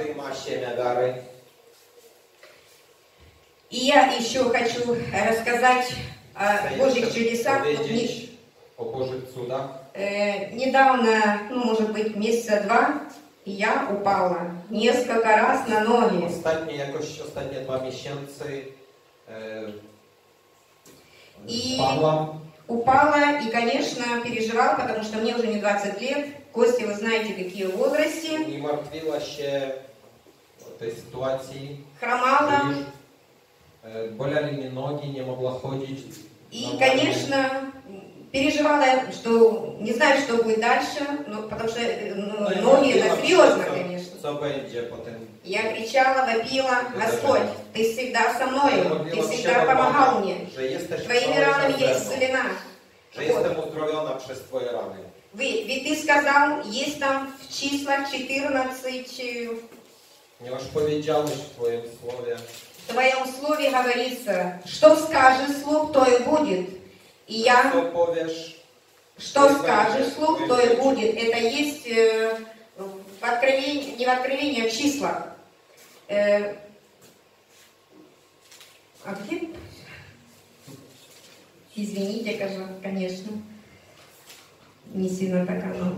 И я еще хочу рассказать о Божьих чудесах. Вот не, о Божьих чудах. Э, недавно, ну, может быть, месяца два, я упала несколько раз на ноги. Ostatnie, jakoś ostatnie dwa miesiące e, и упала. Упала и, конечно, переживала, потому что мне уже не двадцать лет. Кости, вы знаете, какие в возрасте. Не martwiła się o tej sytuacji. Хромала. Болели мне ноги, не могла ходить. И, конечно, переживала, что не знаю, что будет дальше, но, потому что ну, ноги это серьезно, конечно. Я кричала, вопила: Господь, Ты всегда со мною, Ты всегда помогал мне. Твоими ранами я исцелена. Вы, ведь Ты сказал, есть там в числах четырнадцать. В Твоем слове говорится, что скажешь слух, то и будет. И я, что скажешь слух, то и будет. Это есть э, в откровении, не в откровении, а в числах. Э, а где? Извините, конечно. Не сильно так оно.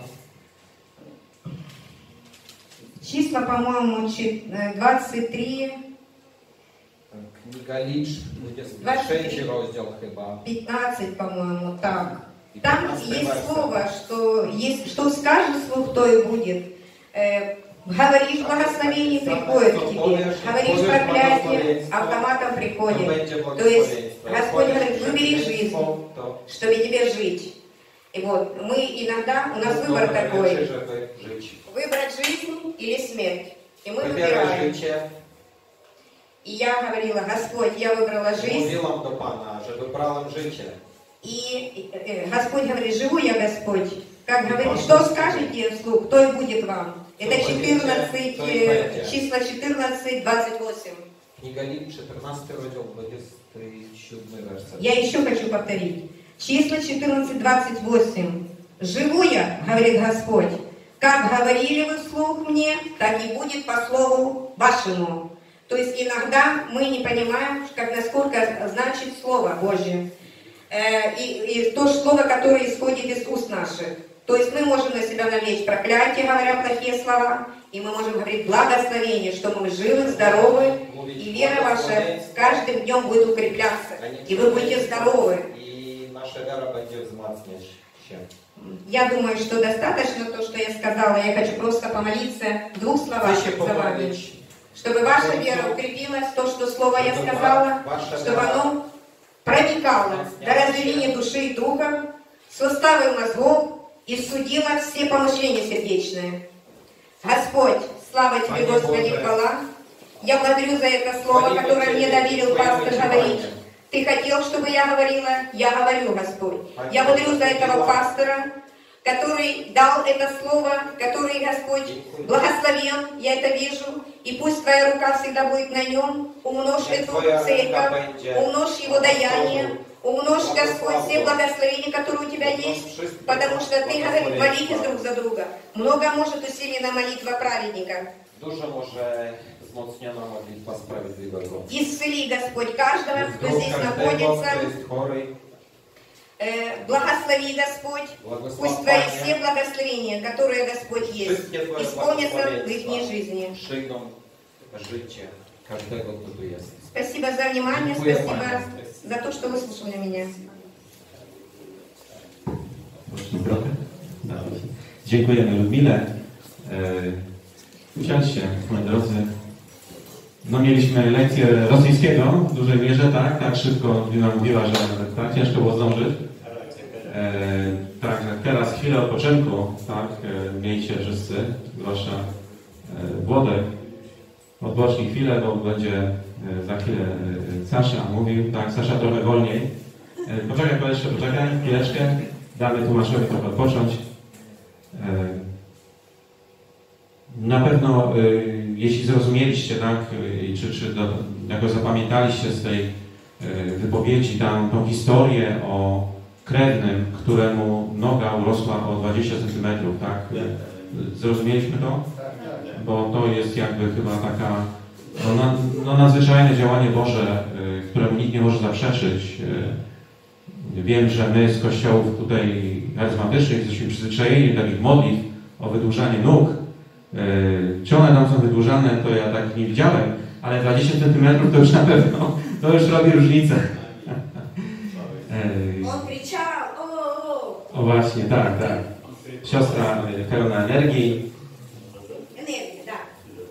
Числа, по-моему, двадцать три. Книга Лич, двадцать роздел chyba. пятнадцать, по-моему, так. Там есть слово, что есть, что скажешь слух, то и будет. Э, говоришь благословение, приходит к тебе. Говоришь проклятие, автоматом приходит. То есть Господь говорит, выбери жизнь, чтобы тебе жить. И вот мы иногда, у нас выбор такой: выбрать жизнь или смерть. И мы выбираем. И я говорила: Господь, я выбрала жизнь. И э, Господь говорит: живу я, Господь. Как говорит, что скажете вслух, то и будет вам. Это четырнадцать, э, числа четырнадцать, двадцать восемь. Я еще хочу повторить. Числа четырнадцать, двадцать восемь. Живу я, говорит Господь. Как говорили вы вслух мне, так и будет по слову вашему. То есть иногда мы не понимаем, как насколько значит Слово Божье. Э, и, и то слово, которое исходит из уст наших. То есть мы можем на себя навлечь проклятие, говоря плохие слова, и мы можем говорить благословение, что мы живы, здоровы, и вера ваша с каждым днем будет укрепляться, и вы будете здоровы. И наша вера будет взмацнять. Я думаю, что достаточно то, что я сказала. Я хочу просто помолиться в двух словах за вами. Чтобы ваша вера укрепилась, то, что слово я сказала, чтобы оно проникало до разделения души и духа, суставы мозгов и судило все помышления сердечные. Господь, слава Тебе, Господи, хвала. Я благодарю за это слово, которое мне доверил пастор говорить. Ты хотел, чтобы я говорила? Я говорю, Господь. Я благодарю за этого пастора, который дал это слово, который, Господь, благословен, я это вижу, и пусть Твоя рука всегда будет на нем, умножь эту церковь, умножь его даяние, умножь, Господь, все благословения, которые у Тебя есть, потому что Ты, говоришь, молитесь друг за друга. Много может усилена молитва праведника. Dużo może wzmocniona modlitwa sprawiedliwego. Исцели, Господь, каждого, кто здесь находится. Э, благослови, Господь, пусть Твои все благословения, которые, Господь, есть, исполнятся в их жизни. każdego, kto tu jest. Спасибо за внимание, Dziękuję спасибо Panie. за то, что выслушали меня. Dziękujemy Ludmile. Usiądźcie, moi drodzy. No mieliśmy lekcję rosyjskiego w dużej mierze, tak? Tak szybko Lina mówiła, że tak, ciężko było zdążyć. E, tak, teraz chwilę odpoczynku, tak? E, miejcie wszyscy, zwłaszcza e, Włodek. Odpocznij chwilę, bo będzie e, za chwilę e, Sasza mówił, tak? Sasza trochę wolniej. E, poczekaj, koleżko, poczekaj, chwileczkę. Damy tłumaczowi trochę odpocząć. E, Na pewno, y, jeśli zrozumieliście, tak, y, czy, czy do, jakoś zapamiętaliście z tej y, wypowiedzi tam, tą historię o krewnym, któremu noga urosła o dwadzieścia centymetrów, tak? Y, zrozumieliśmy to? Bo to jest jakby chyba taka no, na, no, nadzwyczajne działanie Boże, y, któremu nikt nie może zaprzeczyć. Y, wiem, że my z kościołów tutaj charyzmatycznych jesteśmy przyzwyczajeni do takich modlitw o wydłużanie nóg. Czy one tam są wydłużane, to ja tak nie widziałem, ale dwadzieścia centymetrów to już na pewno, to już robi różnicę. On кричал, o, O właśnie, tak, tak. Siostra pełna energii. Энергия, да.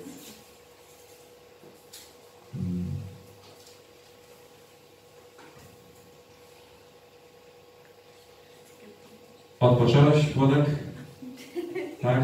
Odpocząłeś, Włodek? Tak?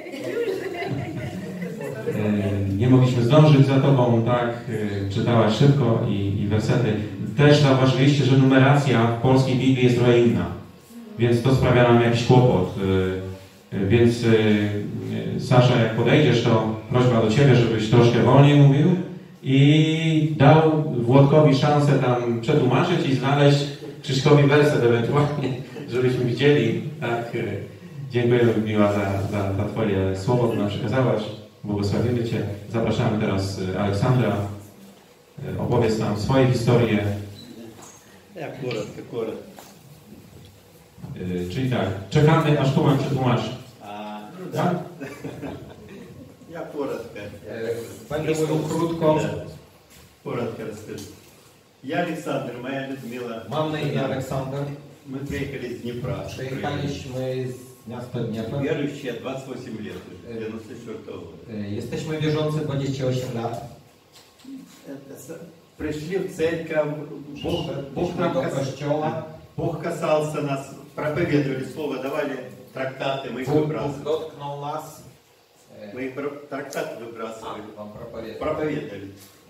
Nie mogliśmy zdążyć za Tobą, tak? Czytałaś szybko i, i wersety. Też zauważyliście, że numeracja w polskiej Biblii jest trochę inna, więc to sprawia nam jakiś kłopot. Więc Sasza, jak podejdziesz, to prośba do Ciebie, żebyś troszkę wolniej mówił i dał Włodkowi szansę tam przetłumaczyć i znaleźć Krzyśkowi werset ewentualnie, żebyśmy widzieli, tak? Dziękuję Miła za, za, za Twoje słowo, które nam przekazałaś. Błogosławimy Cię. Zapraszamy teraz Aleksandra. Opowiedz nam swoje historie. Ja korotko, korotko. Czyli tak, czekamy, aż Tłumacz przetłumaczy. A, Tak? Ja korotko. Będę mówił krótko. Коротко расскажу. Я Александр, моя Людмила. Mam na imię Aleksander. Мы приехали из Днепра. Przyjechaliśmy z miasta Dniepr. Верующие двадцать восемь лет, девяносто четвёртого года. Jesteśmy wierzący dwadzieścia osiem lat. Пришли в церковь, Бог, Бог, Przyszliśmy нам do кас- kościoła. Бог касался нас, проповедовали слово, давали трактаты, мы их Bóg, Bóg выбрасывали. dotknął nas. Мы их бро- трактаты выбрасывали, Wam proponuję. проповедовали.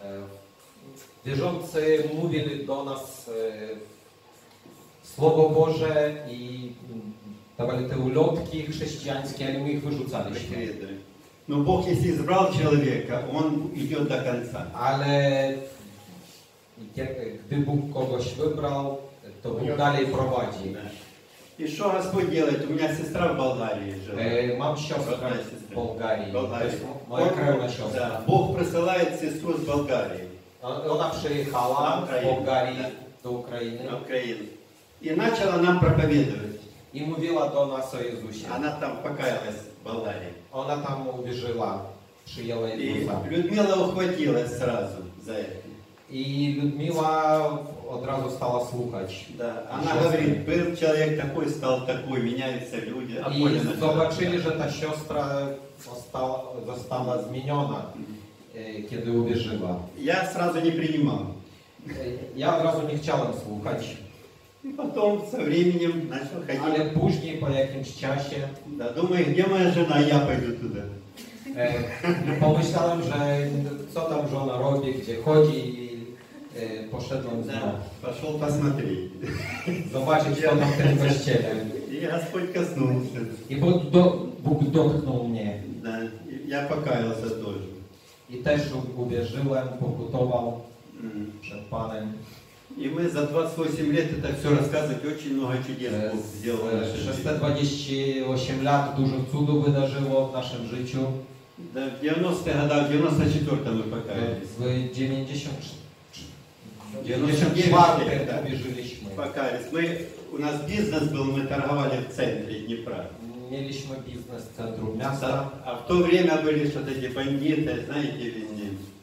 Wierzący mówili do nas e, Słowo Boże i dawali te ulotki chrześcijańskie, ale my ich wyrzucaliśmy. Проповедовали. Но Бог, если избрал человека, Он идет до конца. Ale jak- gdy Bóg kogoś wybrał, to Bóg dalej prowadzi. И что Господь делает? У меня сестра в Болгарии жила. E, Mam siostrę Родная w сестра. Bułgarii. To Болгарии. jest moja krewna Да, siostra. Бог присылает сестру с Болгарии Ona przyjechała Na z Ukrainę. Bułgarii Tak. do Ukrainy на Украину. И начала нам проповедовать. i mówiła do nas o Jezusie. Она там покаялась в Болгарии. Ona tam uwierzyła, przyjęła И Jezusa. Людмила ухватилась сразу за это. I Ludmiła od razu stała słuchać. Да. Она говорит, был человек такой, стал такой, меняются люди. А I Коля начала zobaczyli, читать. że ta siostra została, została zmieniona, e, kiedy uwierzyła. Я сразу не принимал. E, Ja od razu nie chciałem słuchać, И потом со временем начал ходить. ale później po jakimś czasie Да, думаю, где моя жена, я пойду туда. e, pomyślałem, że co tam żona robi, gdzie chodzi i e, poszedłem z nią. Да, пошел посмотреть. Zobaczyć, co tam w tym kościele. И Господь коснулся. I Bóg, do, Bóg dotknął mnie. Да, и я покаялся тоже. I też uwierzyłem, pokutował М. przed Panem. И мы за двадцать восемь лет это все рассказывать, очень много чудес E, Бог сделал в нашей Przez жизни. te dwadzieścia osiem lat dużo cudów wydarzyło w naszym życiu. Да, в девяностых годах, в девяносто четвёртом мы покаялись. W dziewięćdziesiąt девяносто девять czwartym лет, да, uwierzyliśmy. покаялись. Мы, у нас бизнес был, мы торговали в центре Днепра. Mieliśmy biznes w centrum miasta. А в то время были что-то эти бандиты, знаете, везде.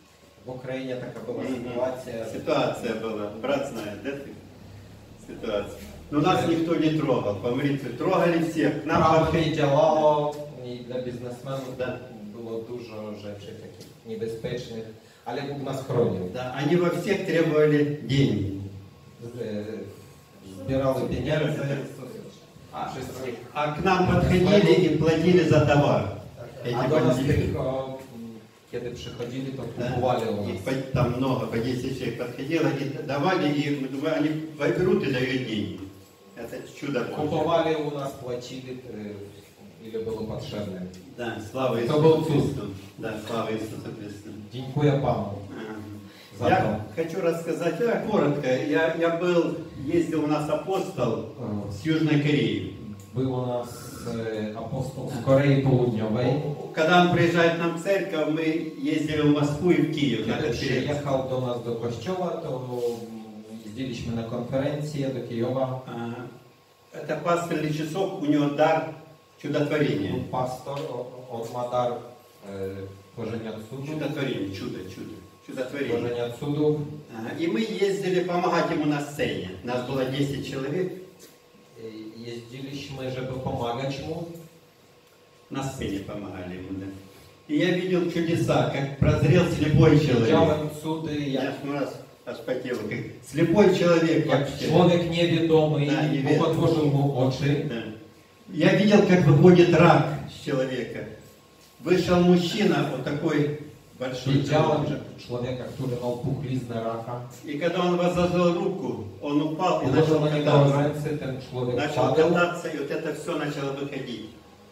в Украине такая была ситуация. Ситуация была, брат знает, да ты? Ситуация. Но нас никто не трогал, помрите, трогали всех. Нам Право подходили. не działało i dla biznesmenów Да. było dużo rzeczy takich niebezpiecznych, ale Bóg nas chronił. Да, они во всех требовали деньги. Z- Zbierały pieniądze, a wszystkich. А к нам подходили и платили за товар. Эти A do nas бандиты. tylko, mm, kiedy przychodzili, to Да. kupowali u И nas. по- там много, по десять человек подходило, и давали, и мы думаем, они берут и дают деньги. Это чудо Божье. Kupowali u nas, płacili, y, ile było potrzebne. Да, слава Это Иисусу был цуд. Христу. Да, слава Иисусу Христу. Dziękuję Panu za to. Я хочу рассказать, я коротко, я, я был, ездил у нас апостол с Южной Кореи. Był u nas e, apostoł z Korei Południowej. Когда он приезжает нам в церковь, мы ездили в Москву и в Киев на Kiedy конференцию. przyjechał do nas do kościoła, to jeździliśmy na konferencję do Kijowa. А, Это пастор Личесок, у него дар чудотворения. Był pastor, o- on ma dar e, tworzenia cudów. Чудотворение, чудо, чудо, чудотворение. Tworzenia cudów. Ага, И мы ездили помогать ему на сцене. Нас было десять человек E, Jeździliśmy, żeby pomagać mu. на сцене помогали ему. Да. И я видел чудеса, как прозрел слепой человек. Widziałem cudy, Я jak, ну, раз аж потел, как слепой человек jak вообще. człowiek niewidomy, Да, Bóg niewidomy. otworzył mu oczy. Да. Я видел, как выходит рак с человека. Вышел мужчина, вот такой большой. Wiedziałem, человек. że człowieka, który miał puchliznę raka, И когда он возложил руку, он упал и położył начал na niego кататься. ręce, ten człowiek Начал padł. кататься, и вот это все начало выходить.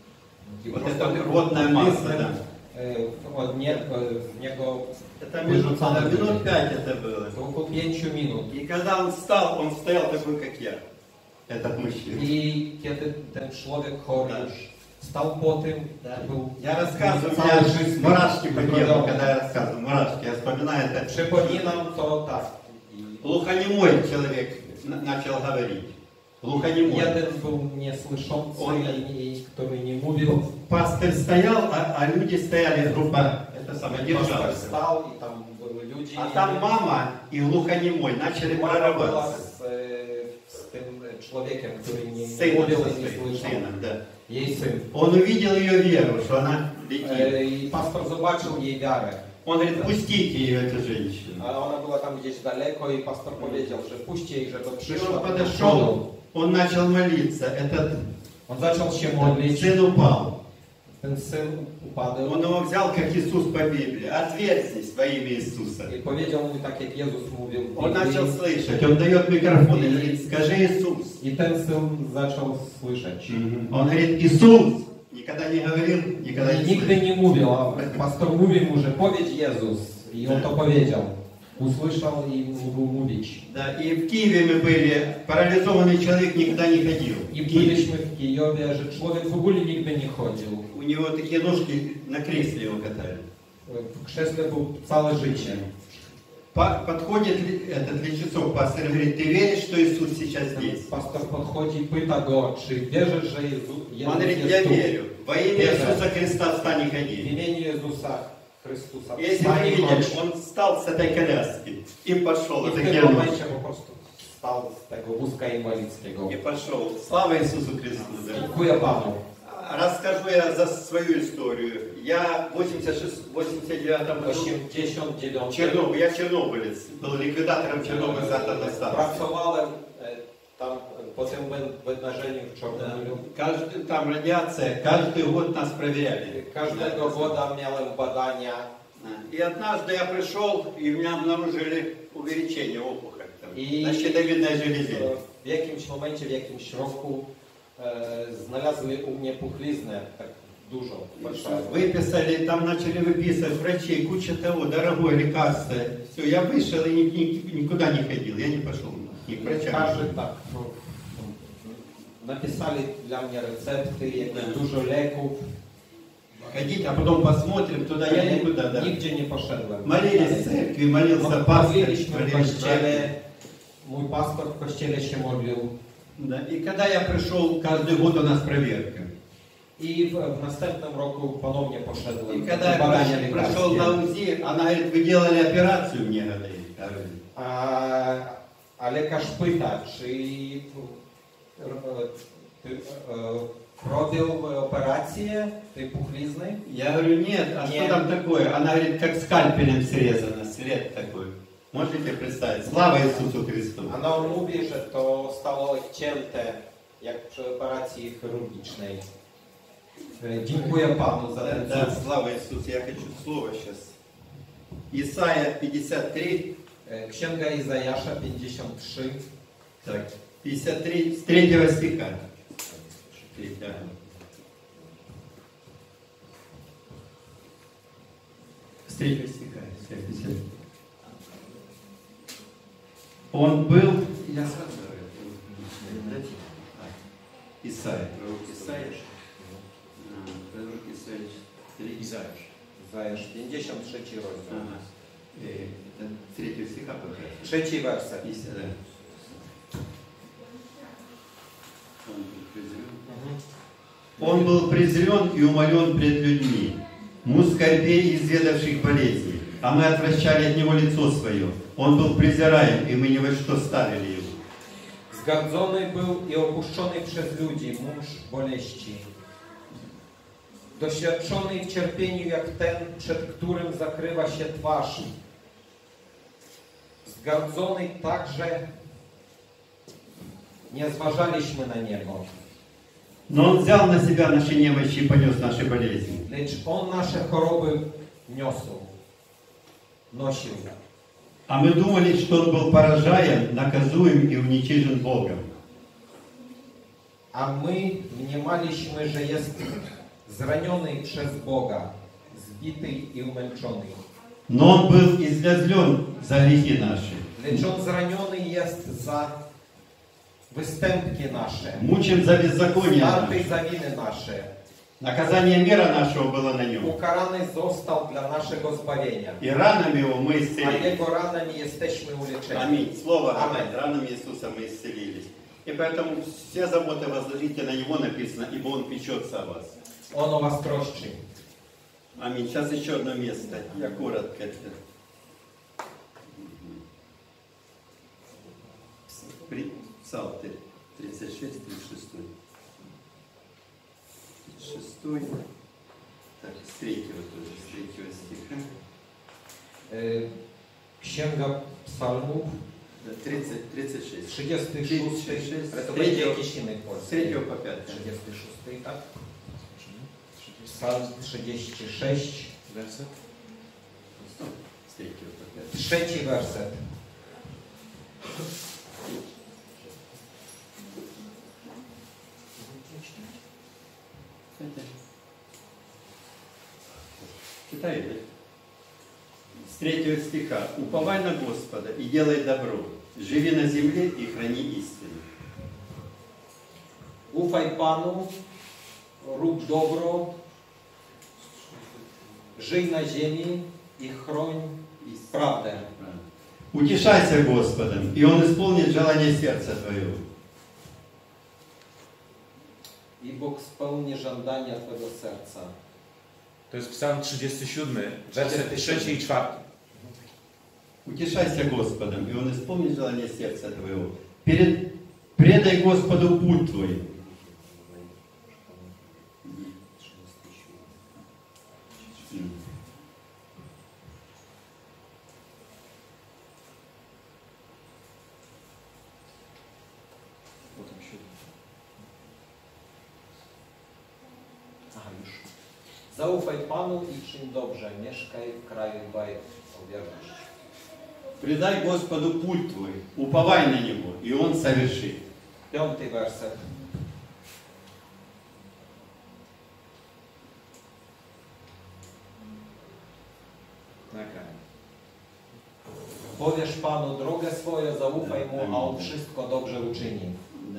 I Вот просто это рвотная масса, puchliznę, да. e, od nie, e, z niego Это минут, Вырzucane минут byli. пять это было. to około pięciu minut. И когда он встал, он стоял такой, как я. Этот мужчина. I kiedy ten człowiek chory Tak. już stał po tym, Да. był Я рассказываю, у cały меня czysty, мурашки по телу, wyglądał. когда я рассказываю. Мурашки, я вспоминаю это. Przypominam to tak. I Глухонемой человек на- начал говорить. Глухонемой. jeden był niesłyszący, On- i, który nie mówił. Пастор стоял, а, а люди стояли, группа, это самое, Pastor держалась. stał i tam były ludzie. А там мама и глухонемой начали Mama była прорываться. z, e, z tym człowiekiem, który nie С сыном mówił со i nie своим, słyszał. сыном, да. Jej syn. Он увидел ее веру, что она летит. E, I pastor zobaczył jej wiarę. Он говорит, пустите ее, эту женщину. Ale ona była tam gdzieś daleko i pastor powiedział, że puść jej, żeby И przyszła он do przodu. подошел, он начал молиться. Этот On zaczął się modlić. сын упал. Ten syn upadł Он его взял, как Иисус по Библии. Отверзись во имя Иисуса. i powiedział mu tak, jak Jezus mówił w Он начал Biblii. слышать. Он дает микрофон и говорит, скажи Иисус. I ten syn zaczął słyszeć. Он говорит, Иисус. Никогда не говорил, никогда не I nigdy слышал. nie mówił, a pastor mówił mu, że powiedz Jezus. I on to powiedział. Usłyszał i mógł mówić. Да, и в Киеве мы были, парализованный человек никогда не ходил. I В Киеве. byliśmy w Kijowie, że człowiek w ogóle nigdy nie chodził. У него такие ножки на кресле его катали. W krześle był całe życie. По- Подходит ли- этот Личесок, пастор, и говорит, ты веришь, что Иисус сейчас здесь? Pastor podchodzi i pyta go, czy wierzysz, że Jezu, Он Jezus говорит, я jest tu? верю. Во имя Верю. Иисуса Христа встань и W ходи. imieniu Jezusa Chrystusa Если wstań вы i видели, chodź. он встал с этой коляски и пошел. I w Это tym герой. momencie po prostu wstał z tego wózka inwalidzkiego. И пошел. Слава Иисусу Христу. Да. Dziękuję Panu. Расскажу я за свою историю. Я в восемьдесят шестом восемьдесят девятом W году osiemdziesiątym dziewiątym Чернобыль, я чернобылец, был ликвидатором Чернобыльской атомной станции. pracowałem e, tam e, po tym wy- wydarzeniu w Czarnobylu. Каждый, там радиация, каждый год нас проверяли. Każdego года miałem badania. И однажды я пришел, и у меня обнаружили увеличение опухоль. Там, И- на щитовидной E, железе. W jakimś momencie, w jakimś roku e, znalazły u mnie puchliznę, tak dużo. большая. Выписали, там начали выписывать врачей, куча того, дорогое лекарство. Все, я вышел и ни- ни- никуда не ходил, я не пошел ни к врачам. Każdy tak. no, Napisali dla mnie recepty, jakby dużo leków. Ходить, а потом посмотрим, туда я никуда, да. Nigdzie nie poszedłem. Молились в церкви, молился пастор, Modliliśmy w молились kościele, братья. mój pastor w kościele się modlił. Да. И когда я пришел, каждый год у нас проверка. I w, w następnym roku ponownie poszedłem И do когда я badania прош- прошел на lekarskie. УЗИ, она говорит, вы делали операцию мне, говорит. A, a lekarz pyta, czy e, ty e, robił operację tej puchlizny? Я говорю, нет, а Нет. что там такое? Она говорит, как скальпелем срезано, след такой. Можете представить? Слава Иисусу Христу! A on mówi, że to stało cięte, jak przy operacji chirurgicznej. E, Dziękuję Panu za ten Да, cud. слава Иисусу! Я хочу слово сейчас. Исайя пятьдесят три, E, Księga Izajasza pięćdziesiąt trzy. так, пятьдесят три, с третьего стиха. Третьего. С третьего стиха. Исайя пятьдесят три. Он был, я сразу говорю, Исайя, пророк Исайя, пророк Исайя, Исайя. Izajasz pięćdziesiąt trzy rozdział. Ага. Э, это третьего стиха пока. Trzeci werset. Ис- да. Он был презрен. Он был презрен и умолен пред людьми, муж скорбей и изведавших болезней, а мы отвращали от него лицо свое. Он был презираем, и мы ни во что ставили его. Zgardzony był i opuszczony przez ludzi mąż boleści. Doświadczony w cierpieniu jak ten, przed którym zakrywa się twarz. Zgardzony tak, że nie zważaliśmy na niego. Но он взял на себя наши немощи и понес наши болезни. Lecz on nasze choroby niosł, nosił. А мы думали, что он был поражаем, наказуем и уничижен Богом. A my mniemaliśmy, że jest zraniony przez Boga, zbity i umęczony. Но он был излязлен за грехи наши, Lecz on zraniony jest za występki nasze, мучим за беззаконие starty наше. za winy nasze. Наказание мира нашего было на нем. Ukarany został dla naszego zbawienia, И ранами его мы a исцелились. jego ranami jesteśmy uleczeni. Аминь. Слово Аминь. Аминь. Ранами Иисуса мы исцелились. И поэтому все заботы возложите на Него написано, ибо Он печется о вас. On o was troszczy. Аминь. Сейчас еще одно место. Я коротко это. При- Псалтырь тридцать шесть, тридцать шесть. Шестой. Так, с третьего тоже, с третьего стиха. Y, Księga Psalmów, Да, тридцать, тридцать шесть. trzydziesty szósty, ale to Tretio- będzie jakiś inny С polski. третьего по пятое. trzydziesty szósty, tak? Psalm trzydzieści sześć, Werset? С третьего по пятое. trzeci werset. Читай, да? С третьего стиха. «Уповай на Господа и делай добро, живи на земле и храни истину». Ufaj Panu, rób dobro, żyj na ziemi i chroń prawdę. Утешайся Господом, и Он исполнит желание сердца твоего. I Bóg spełni żądania Twojego serca. To jest Psalm trzydziesty siódmy, werset trzeci i czwarty. Утешайся Господом, и Он исполнит желание сердца твоего. Перед... Предай Господу путь твой. Aha, już. Zaufaj Panu i czyń dobrze, mieszkaj w kraju dbaj o wierność. Предай Господу путь твой, уповай на Него, и Он совершит. Piąty werset. Powiesz Panu drogę swoją, zaufaj Mu, a On wszystko dobrze uczyni.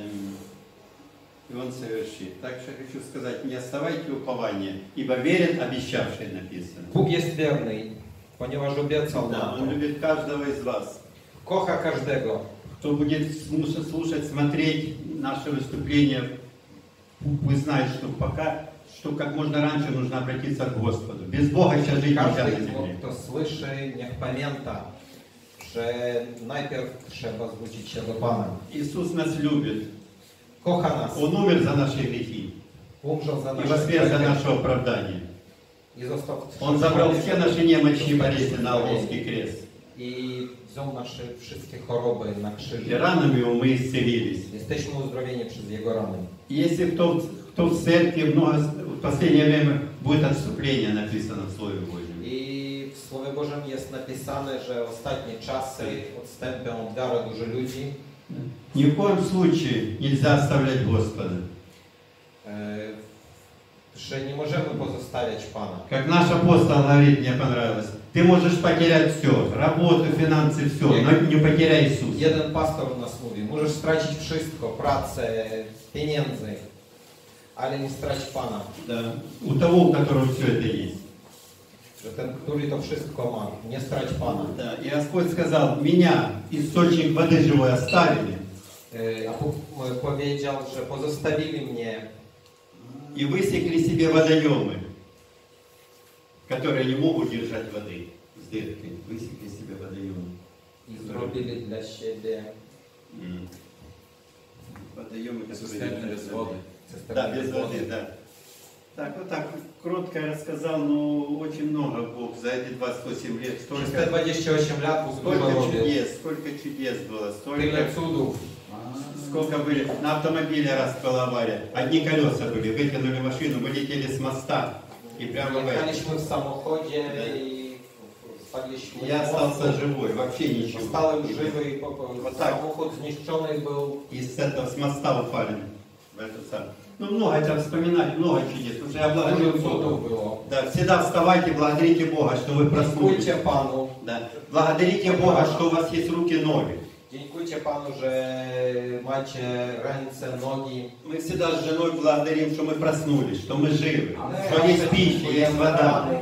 И Он совершит. Так что хочу сказать, не оставайте упования, ибо верен обещавший, написано. Bóg jest wierny, ponieważ obiecał Да, nam Он to. любит каждого из вас. Kocha każdego. Кто будет слушать, слушать, смотреть наши выступления, пусть знает, что пока что как можно раньше нужно обратиться к Господу. Без Бога сейчас жить нельзя на Każdy, земле. kto słyszy, niech pamięta, że najpierw trzeba zwrócić się do Pana. Иисус нас любит. Kocha nas, Он умер за наши грехи umrzał za и nasze воскрес за grzechy наше оправдание. i został Он забрал все наши немощи и болезни на Голгофский крест. i wziął nasze wszystkie choroby na И krzyżu. ранами его мы исцелились. Jesteśmy uzdrowieni przez Jego rany. И если кто, кто в церкви, много, в последнее время будет отступление, написано в Слове Божьем. I w Słowie Bożym jest napisane, że ostatnie czasy odstępią od wiary dużo ludzi. Ни в коем случае нельзя оставлять Господа. E, że nie możemy pozostawiać Pana. Как наш апостол говорит, мне понравилось, ты можешь потерять все, работу, финансы, все, но не потеряй Иисуса. Jeden pastor u nas mówi, możesz stracić wszystko, pracę, pieniędzy, ale nie strać Pana. Да. У того, у которого все это есть. Że ten, który to wszystko ma, nie strać Pana. Да. И Господь сказал, меня, источник воды живой, оставили. E, a Bóg e, powiedział, że pozostawili mnie И высекли себе водоемы, которые не могут держать воды с дыркой. Высекли себе водоемы. i zrobili dla siebie М. Водоемы, которые Цистерны держат без воды. cysterny Да, без воды, да. Так, вот так кротко я рассказал, но очень много Бог за эти двадцать восемь лет. Przez te Столько, dwadzieścia osiem lat Bóg dużo сколько robił. чудес, сколько чудес было, столько, Tyle cudów. сколько были. На автомобиле раз была авария. Одни колеса были, вытянули машину, мы летели с моста. И прямо в это. Jechaliśmy w samochodzie i spadliśmy Я z остался mostu. живой, вообще ничего. Zostałem żywy i po, po, Вот так. samochód zniszczony był. И с этого, с моста упали. В эту самую. Ну, много это вспоминать, много чудес. Потому что я благодарю Dużo Бога. cudów było. Да, всегда вставайте, благодарите Бога, что вы проснулись. Dziękujcie Panu. Да. Благодарите Бога, что у вас есть руки и ноги. Dziękujcie Panu, że macie ręce, nogi. Мы всегда с женой благодарим, что мы проснулись, что мы живы, что Zawsze есть пища, есть вода. Panu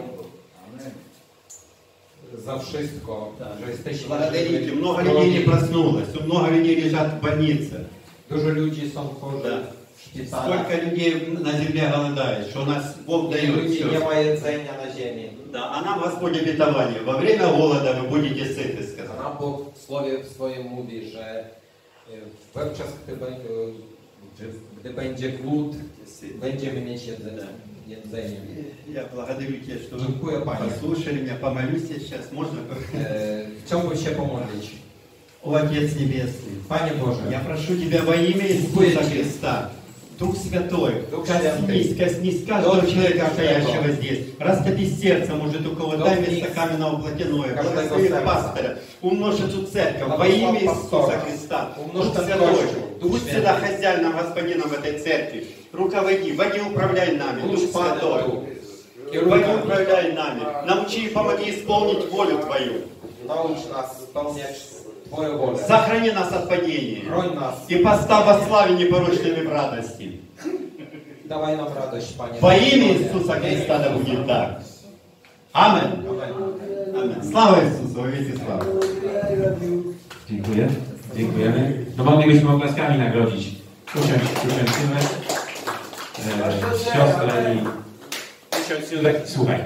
za wszystko, że jesteśmy Благодарите. żywi. Много людей не проснулось, много людей лежат в больнице. Dużo ludzi są chorzy Да. w szpitalach. Сколько людей на земле голодает, что у нас Бог I дает ludzi nie все. ma jedzenia na ziemi. Да, а нам Господь обетование. Во время голода вы будете сыты, A сказал. nam Bóg w Słowie swoim mówi, że e, wówczas, gdy, będzie- gdy, gdy będzie głód, będziemy mieć jedzenie. jedzenie. Я благодарю Тебя, что вы Dziękuję Panie. послушали меня, помолюсь я сейчас. Можно? E, chciałbym się pomodlić. О, Отец Небесный, Panie Boże, я прошу Тебя во имя Иисуса Христа, Дух Святой, Дух коснись, Святый. коснись каждого Дух человека, Святый. стоящего здесь. Растопи сердце, может, у кого дай Дух место Святый. каменного плотяное. Каждого Благослови сердца. пастора, умножь эту церковь во Благослови имя Иисуса пастора. Христа. Умножь Дух этот Святой, Костюм. Дух будь Святый. всегда хозяином, господином этой церкви. Руководи, води, управляй нами, Будь Дух Паnem Святой. Tu. Води, Kieruj nami. управляй нами. Научи и помоги исполнить волю Твою. Naucz nas spełniać Twoją wolę. Сохрани нас от падения. Broń nas. И поставь во славе непорочными в радости. Dawaj nam radość, Panie. Во имя Иисуса Христа да будет так. Amen. Amen. Слава Иисусу, во веки слава. Dziękuję. Dziękujemy. No moglibyśmy oklaskami nagrodzić. Usiądź, usiądźmy. E, siostrę i... Usiądź, Sylwek, słuchaj.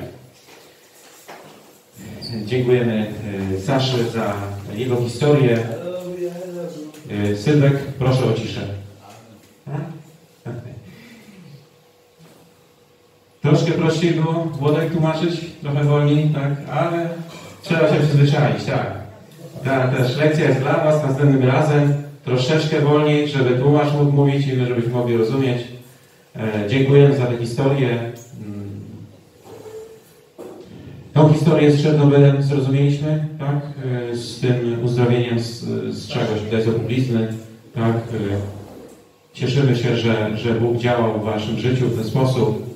Dziękujemy e, Saszy za jego historię. E, Sylwek, proszę o ciszę. Troszkę prościej było Włodek tłumaczyć, trochę wolniej, tak, ale trzeba się przyzwyczaić, tak. Ta też lekcja jest dla Was następnym razem, troszeczkę wolniej, żeby tłumacz mógł mówić i my, żebyśmy mogli rozumieć. E, dziękujemy za tę historię. Mm. Tą historię z Czernobylem zrozumieliśmy, tak, e, z tym uzdrowieniem z, z czegoś, widać z opuchlizny, tak. E, cieszymy się, że, że Bóg działał w Waszym życiu w ten sposób.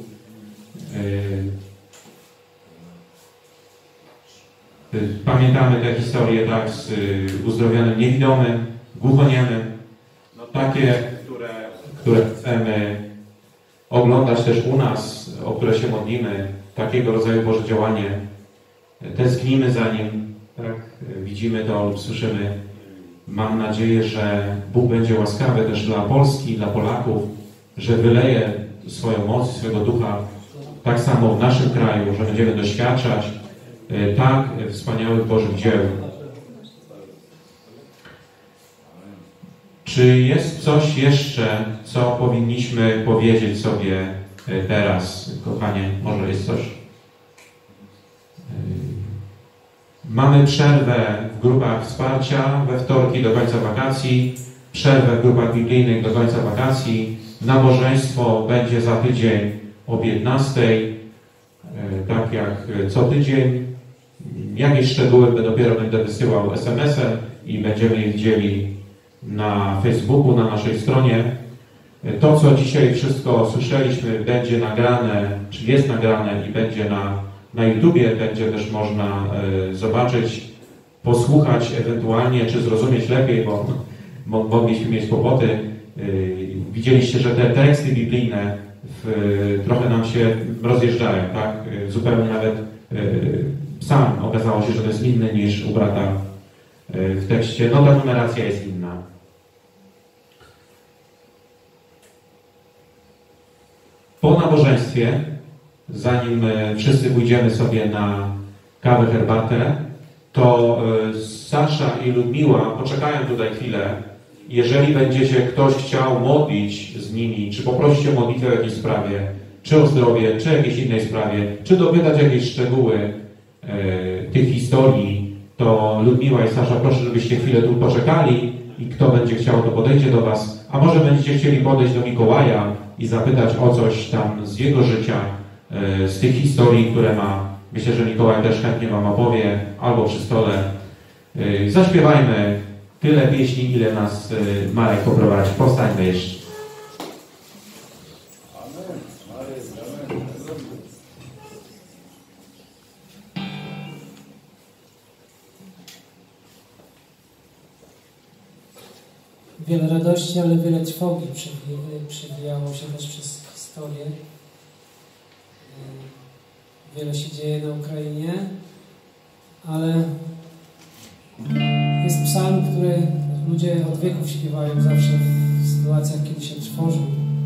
Pamiętamy tę historię, tak, z uzdrowionym niewidomym, głuchoniemym, no takie, które, które chcemy oglądać też u nas, o które się modlimy, takiego rodzaju Boże działanie. Tęsknimy za nim, tak, widzimy to lub słyszymy. Mam nadzieję, że Bóg będzie łaskawy też dla Polski, dla Polaków, że wyleje swoją moc, swojego ducha, tak samo w naszym kraju, że będziemy doświadczać tak wspaniałych Bożych dzieł. Czy jest coś jeszcze, co powinniśmy powiedzieć sobie teraz, kochanie? Może jest coś? Mamy przerwę w grupach wsparcia we wtorki do końca wakacji, przerwę w grupach biblijnych do końca wakacji. Nabożeństwo będzie za tydzień o piętnastej, tak jak co tydzień. Jakieś szczegóły dopiero będę wysyłał es em esem i będziemy je widzieli na Facebooku, na naszej stronie. To, co dzisiaj wszystko słyszeliśmy, będzie nagrane, czy jest nagrane i będzie na, na YouTubie, będzie też można y, zobaczyć, posłuchać ewentualnie, czy zrozumieć lepiej, bo mo, mogliśmy mieć kłopoty. Y, widzieliście, że te teksty biblijne w, y, trochę nam się rozjeżdżają, tak? Y, zupełnie nawet y, sam okazało się, że to jest inny niż u brata y, w tekście. No ta numeracja jest inna. Po nabożeństwie, zanim wszyscy pójdziemy sobie na kawę, herbatę, to Sasza i Ludmiła poczekają tutaj chwilę. Jeżeli będziecie ktoś chciał modlić z nimi, czy poprosić o modlitwę w jakiejś sprawie, czy o zdrowie, czy jakiejś innej sprawie, czy dopytać jakieś szczegóły e, tych historii, to Ludmiła i Sasza, proszę, żebyście chwilę tu poczekali i kto będzie chciał, to podejdzie do was. A może będziecie chcieli podejść do Mikołaja i zapytać o coś tam z jego życia, z tych historii, które ma. Myślę, że Mikołaj też chętnie wam opowie, albo przy stole. Zaśpiewajmy tyle pieśni, ile nas Marek poprowadzi. Powstańmy jeszcze. Wiele radości, ale wiele trwogi przewijało się też przez historię. Wiele się dzieje na Ukrainie, ale jest psalm, który ludzie od wieków śpiewają zawsze w sytuacjach, kiedy się trwożą.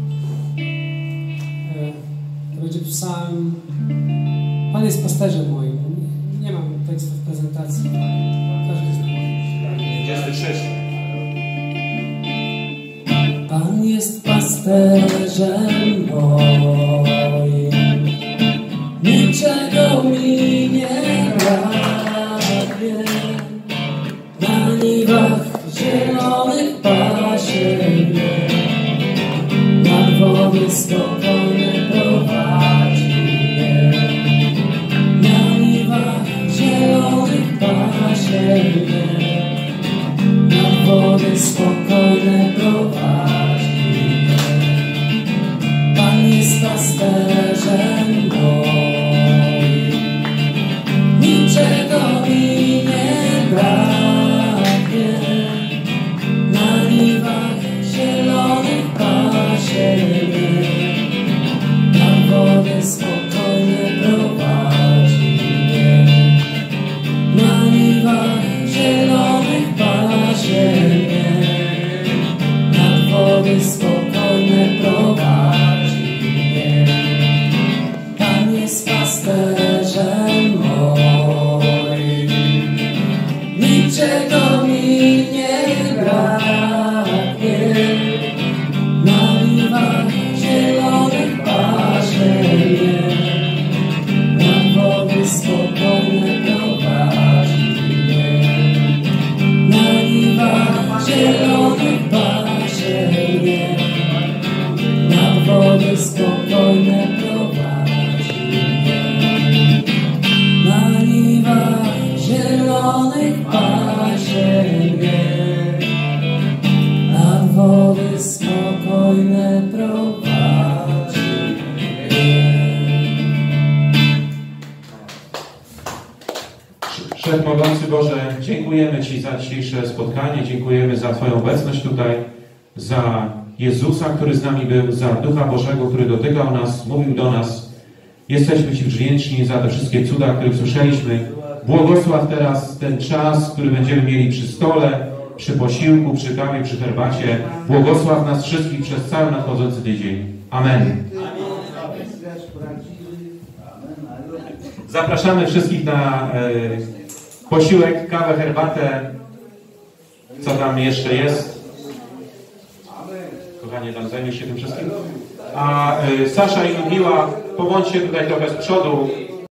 To będzie psalm Pan jest pasterzem moim. Nie mam tekstu w prezentacji. Każdy zna. dwudziesty trzeci. Pan jest pasterzem moim, niczego mi nie braknie. Na niwach zielonych pasie mnie, nad wody spokojnie prowadzi mnie. Na niwach zielonych pasie mnie, nad wody spokojne prowadzi mnie. Pan jest pasterzem moim, niczego mi nie braknie. Na niwach zielonych pasie mnie, nad wody spokojne prowadzi mnie. Na niwach zielonych pasie mnie, nad wody spokojne prowadzi mnie. Pan jest pasterzem moim, niczego mi nie braknie. Na niwach zielonych pasie mnie, nad wody spokojne prowadzi mnie. Na niwach zielonych pasie mnie, nad wody spokojne prowadzi mnie. Na niwach zielonych pasie mnie, nad wody spokojne prowadzi mnie. Wszechmogący Boże, dziękujemy Ci za dzisiejsze spotkanie, dziękujemy za Twoją obecność tutaj, za Jezusa, który z nami był, za Ducha Bożego, który dotykał nas, mówił do nas. Jesteśmy Ci wdzięczni za te wszystkie cuda, które słyszeliśmy. Błogosław teraz ten czas, który będziemy mieli przy stole, przy posiłku, przy kawie, przy herbacie. Błogosław nas wszystkich przez cały nadchodzący tydzień. Amen. Zapraszamy wszystkich na e, posiłek, kawę, herbatę. Co tam jeszcze jest? Kochanie, tam zajmiesz się tym wszystkim. A y, Sasza i Ludmiła, pobądźcie tutaj trochę z przodu.